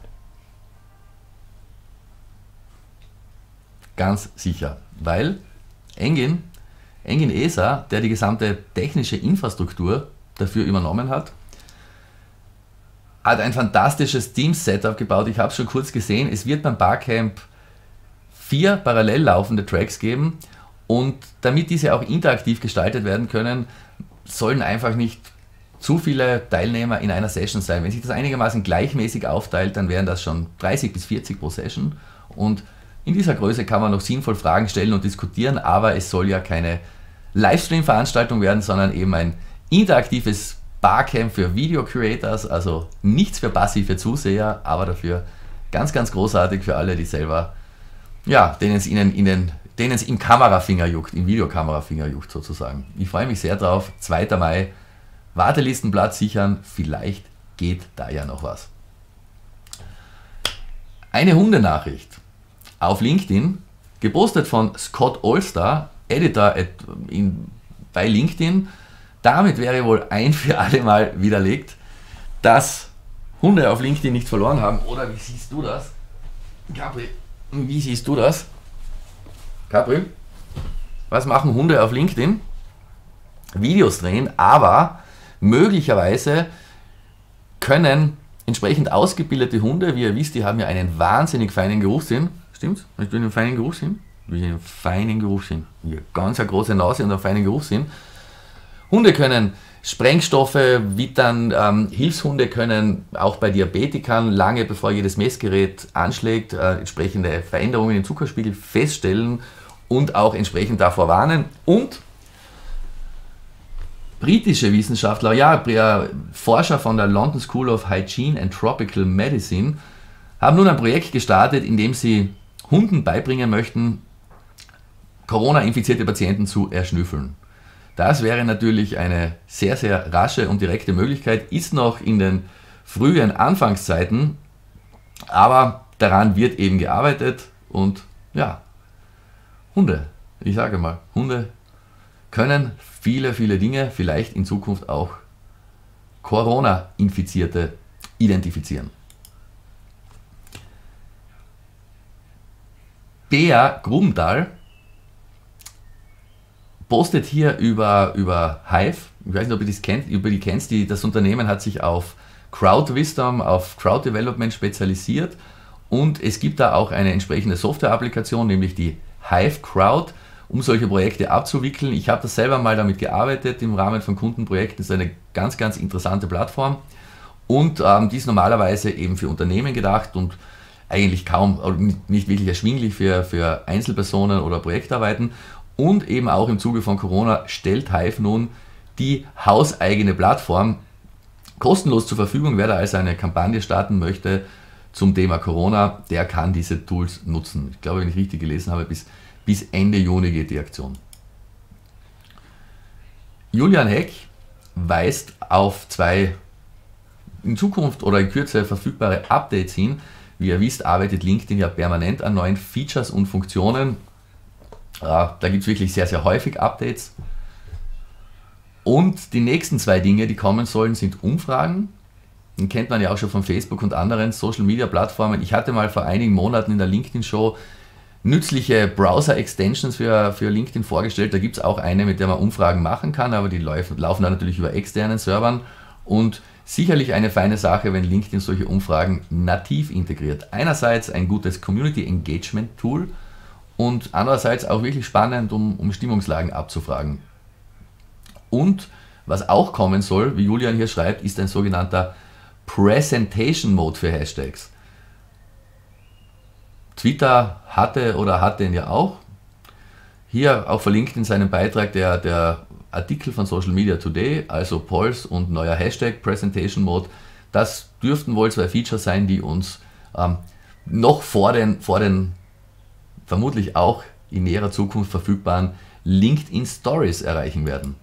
Ganz sicher, weil Engin, Engin E S A, der die gesamte technische Infrastruktur dafür übernommen hat, hat ein fantastisches Team-Setup gebaut. Ich habe es schon kurz gesehen. Es wird beim Barcamp vier parallel laufende Tracks geben und damit diese auch interaktiv gestaltet werden können, sollen einfach nicht zu viele Teilnehmer in einer Session sein. Wenn sich das einigermaßen gleichmäßig aufteilt, dann wären das schon dreißig bis vierzig pro Session und in dieser Größe kann man noch sinnvoll Fragen stellen und diskutieren, aber es soll ja keine Livestream-Veranstaltung werden, sondern eben ein interaktives Barcamp für Video-Creators, also nichts für passive Zuseher, aber dafür ganz, ganz großartig für alle, die selber, ja, denen es ihnen in den, denen es im Kamerafinger juckt, im Videokamerafinger juckt sozusagen. Ich freue mich sehr drauf. zweiter Mai, Wartelistenplatz sichern, vielleicht geht da ja noch was. Eine Hundenachricht auf LinkedIn, gepostet von Scott Allstar, Editor at, in, bei LinkedIn. Damit wäre wohl ein für alle Mal widerlegt, dass Hunde auf LinkedIn nichts verloren haben. Oder wie siehst du das? Capri, wie siehst du das? Capri, was machen Hunde auf LinkedIn? Videos drehen, aber möglicherweise können entsprechend ausgebildete Hunde, wie ihr wisst, die haben ja einen wahnsinnig feinen Geruchssinn. Stimmt's? Ich bin einen feinen Geruchssinn? Wie einen feinen Geruchssinn. Ja, ganz eine große Nase und einen feinen Geruchssinn. Hunde können Sprengstoffe wittern, ähm, Hilfshunde können auch bei Diabetikern lange bevor jedes Messgerät anschlägt, äh, entsprechende Veränderungen im Zuckerspiegel feststellen und auch entsprechend davor warnen. Und britische Wissenschaftler, ja, Forscher von der London School of Hygiene and Tropical Medicine haben nun ein Projekt gestartet, in dem sie Hunden beibringen möchten, Corona-infizierte Patienten zu erschnüffeln. Das wäre natürlich eine sehr, sehr rasche und direkte Möglichkeit, ist noch in den frühen Anfangszeiten, aber daran wird eben gearbeitet und ja, Hunde, ich sage mal, Hunde können viele, viele Dinge, vielleicht in Zukunft auch Corona-Infizierte identifizieren. Bea Grubenthal postet hier über, über Hive, ich weiß nicht, ob ihr das kennt, über die kennst, die, das Unternehmen hat sich auf Crowd Wisdom, auf Crowd Development spezialisiert und es gibt da auch eine entsprechende Software-Applikation, nämlich die Hive Crowd, um solche Projekte abzuwickeln. Ich habe das selber mal damit gearbeitet im Rahmen von Kundenprojekten, das ist eine ganz, ganz interessante Plattform und ähm, die ist normalerweise eben für Unternehmen gedacht und eigentlich kaum, nicht wirklich erschwinglich für, für Einzelpersonen oder Projektarbeiten. Und eben auch im Zuge von Corona stellt Hive nun die hauseigene Plattform kostenlos zur Verfügung. Wer da also eine Kampagne starten möchte zum Thema Corona, der kann diese Tools nutzen. Ich glaube, wenn ich richtig gelesen habe, bis, bis Ende Juni geht die Aktion. Julian Heck weist auf zwei in Zukunft oder in Kürze verfügbare Updates hin. Wie ihr wisst, arbeitet LinkedIn ja permanent an neuen Features und Funktionen. Da gibt es wirklich sehr, sehr häufig Updates. Und die nächsten zwei Dinge, die kommen sollen, sind Umfragen. Den kennt man ja auch schon von Facebook und anderen Social-Media-Plattformen. Ich hatte mal vor einigen Monaten in der LinkedIn-Show nützliche Browser-Extensions für, für LinkedIn vorgestellt. Da gibt es auch eine, mit der man Umfragen machen kann, aber die laufen, laufen dann natürlich über externen Servern. Und sicherlich eine feine Sache, wenn LinkedIn solche Umfragen nativ integriert. Einerseits ein gutes Community-Engagement-Tool und andererseits auch wirklich spannend, um, um Stimmungslagen abzufragen. Und was auch kommen soll, wie Julian hier schreibt, ist ein sogenannter Presentation Mode für Hashtags. Twitter hatte oder hat den ja auch. Hier auch verlinkt in seinem Beitrag der, der Artikel von Social Media Today, also Polls und neuer Hashtag Presentation Mode. Das dürften wohl zwei Features sein, die uns ähm, noch vor den, vor den vermutlich auch in näherer Zukunft verfügbaren LinkedIn Stories erreichen werden.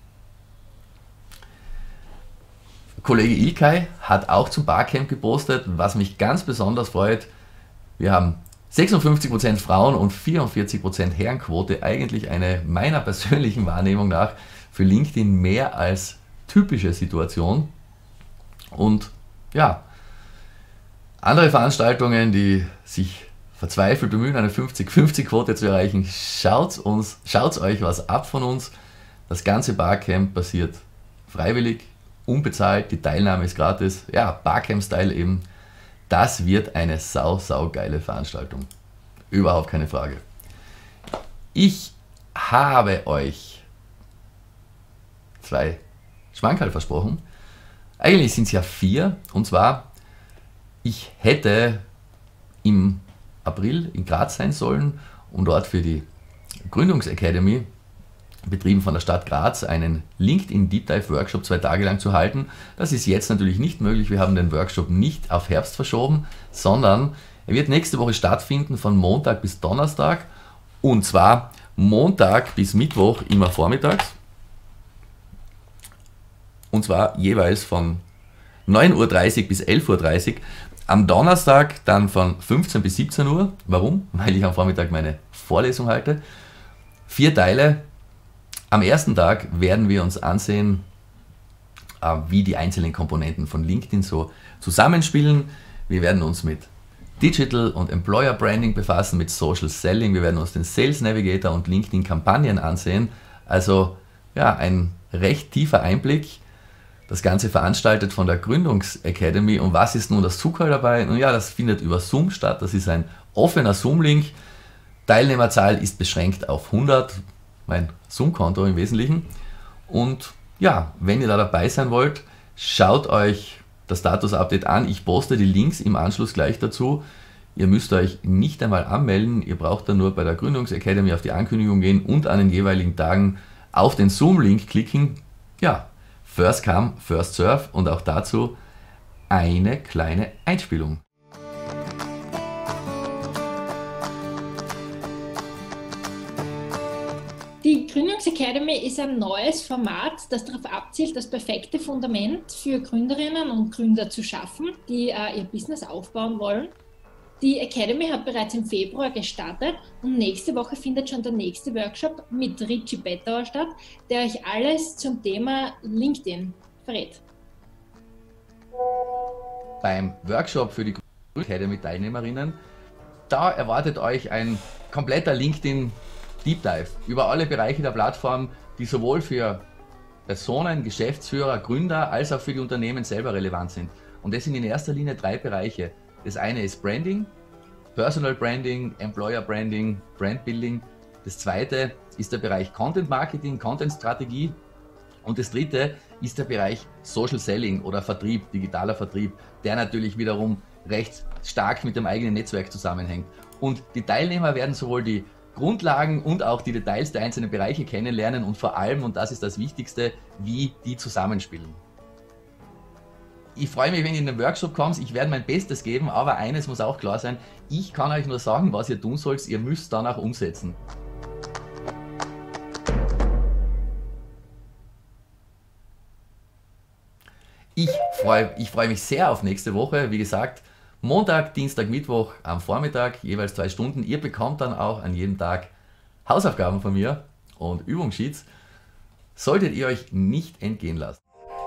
Kollege Ilkay hat auch zum Barcamp gepostet, was mich ganz besonders freut. Wir haben sechsundfünfzig Prozent Frauen und vierundvierzig Prozent Herrenquote, eigentlich eine meiner persönlichen Wahrnehmung nach für LinkedIn mehr als typische Situation. Und ja, andere Veranstaltungen, die sich verzweifelt bemühen, eine fünfzig fünfzig Quote zu erreichen, schaut uns, schaut euch was ab von uns. Das ganze Barcamp passiert freiwillig, unbezahlt, die Teilnahme ist gratis. Ja, Barcamp-Style eben. Das wird eine sau, sau geile Veranstaltung. Überhaupt keine Frage. Ich habe euch zwei Schmankerl versprochen. Eigentlich sind es ja vier. Und zwar, ich hätte im April in Graz sein sollen und dort für die Gründungsacademy, betrieben von der Stadt Graz, einen LinkedIn Deep Dive Workshop zwei Tage lang zu halten. Das ist jetzt natürlich nicht möglich. Wir haben den Workshop nicht auf Herbst verschoben, sondern er wird nächste Woche stattfinden von Montag bis Donnerstag und zwar Montag bis Mittwoch immer vormittags und zwar jeweils von neun Uhr dreißig bis elf Uhr dreißig. Am Donnerstag dann von fünfzehn bis siebzehn Uhr. Warum? Weil ich am Vormittag meine Vorlesung halte. Vier Teile. Am ersten Tag werden wir uns ansehen, wie die einzelnen Komponenten von LinkedIn so zusammenspielen. Wir werden uns mit Digital und Employer Branding befassen, mit Social Selling. Wir werden uns den Sales Navigator und LinkedIn Kampagnen ansehen. Also ja, ein recht tiefer Einblick. Das Ganze veranstaltet von der Gründungsacademy. Und was ist nun das Zucker dabei? Nun ja, das findet über Zoom statt. Das ist ein offener Zoom-Link. Teilnehmerzahl ist beschränkt auf hundert. Mein Zoom-Konto im Wesentlichen. Und ja, wenn ihr da dabei sein wollt, schaut euch das Status-Update an. Ich poste die Links im Anschluss gleich dazu. Ihr müsst euch nicht einmal anmelden. Ihr braucht dann nur bei der Gründungsacademy auf die Ankündigung gehen und an den jeweiligen Tagen auf den Zoom-Link klicken. Ja, First come, first serve und auch dazu eine kleine Einspielung. Die Gründungsacademy ist ein neues Format, das darauf abzielt, das perfekte Fundament für Gründerinnen und Gründer zu schaffen, die äh, ihr Business aufbauen wollen. Die Academy hat bereits im Februar gestartet und nächste Woche findet schon der nächste Workshop mit Richie Bettauer statt, der euch alles zum Thema LinkedIn verrät. Beim Workshop für die Academy-Teilnehmerinnen, da erwartet euch ein kompletter LinkedIn Deep Dive über alle Bereiche der Plattform, die sowohl für Personen, Geschäftsführer, Gründer als auch für die Unternehmen selber relevant sind. Und das sind in erster Linie drei Bereiche. Das eine ist Branding, Personal Branding, Employer Branding, Brand Building. Das zweite ist der Bereich Content Marketing, Content Strategie. Und das dritte ist der Bereich Social Selling oder Vertrieb, digitaler Vertrieb, der natürlich wiederum recht stark mit dem eigenen Netzwerk zusammenhängt. Und die Teilnehmer werden sowohl die Grundlagen und auch die Details der einzelnen Bereiche kennenlernen und vor allem, und das ist das Wichtigste, wie die zusammenspielen. Ich freue mich, wenn ihr in den Workshop kommt. Ich werde mein Bestes geben, aber eines muss auch klar sein, ich kann euch nur sagen, was ihr tun sollt, ihr müsst dann auch umsetzen. Ich freue ich freue mich sehr auf nächste Woche. Wie gesagt, Montag, Dienstag, Mittwoch am Vormittag, jeweils zwei Stunden. Ihr bekommt dann auch an jedem Tag Hausaufgaben von mir und Übungssheets. Solltet ihr euch nicht entgehen lassen.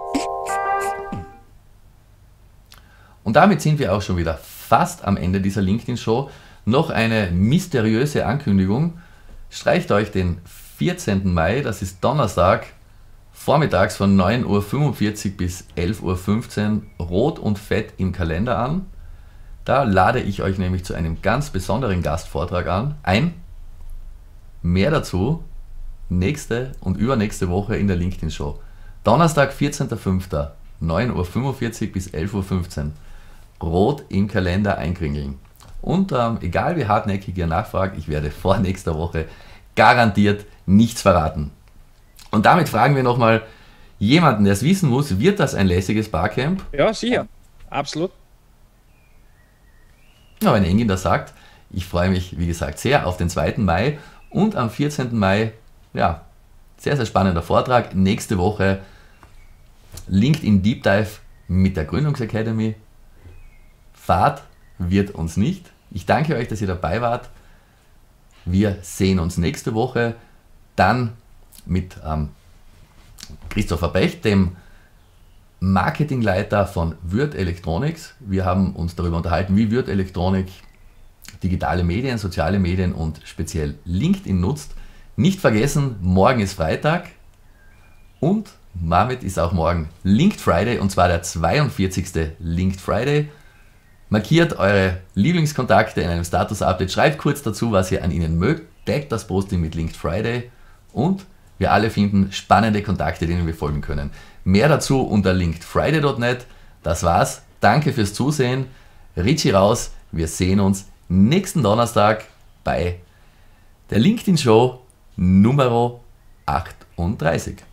Und damit sind wir auch schon wieder fast am Ende dieser LinkedIn-Show. Noch eine mysteriöse Ankündigung. Streicht euch den vierzehnten Mai, das ist Donnerstag, vormittags von neun Uhr fünfundvierzig bis elf Uhr fünfzehn rot und fett im Kalender an. Da lade ich euch nämlich zu einem ganz besonderen Gastvortrag an, ein. Mehr dazu nächste und übernächste Woche in der LinkedIn-Show. Donnerstag, vierzehnten fünften neun Uhr fünfundvierzig bis elf Uhr fünfzehn. Rot im Kalender einkringeln. Und ähm, egal wie hartnäckig ihr nachfragt, ich werde vor nächster Woche garantiert nichts verraten. Und damit fragen wir nochmal jemanden, der es wissen muss, wird das ein lässiges Barcamp? Ja, sicher. Absolut. Ja, wenn Engin das sagt, ich freue mich, wie gesagt, sehr auf den zweiten Mai und am vierzehnten Mai, ja, sehr, sehr spannender Vortrag. Nächste Woche LinkedIn Deep Dive mit der Gründungsacademy. Fahrt wird uns nicht. Ich danke euch, dass ihr dabei wart. Wir sehen uns nächste Woche dann mit ähm, Christopher Becht, dem Marketingleiter von Würth Electronics. Wir haben uns darüber unterhalten, wie Würth Electronic digitale Medien, soziale Medien und speziell LinkedIn nutzt. Nicht vergessen, morgen ist Freitag und damit ist auch morgen Linked Friday und zwar der zweiundvierzigste Linked Friday. Markiert eure Lieblingskontakte in einem Status-Update, schreibt kurz dazu, was ihr an ihnen mögt, taggt das Posting mit Linked Friday und wir alle finden spannende Kontakte, denen wir folgen können. Mehr dazu unter linked friday punkt net. Das war's. Danke fürs Zusehen. Richie raus. Wir sehen uns nächsten Donnerstag bei der LinkedIn Show Nummer achtunddreißig.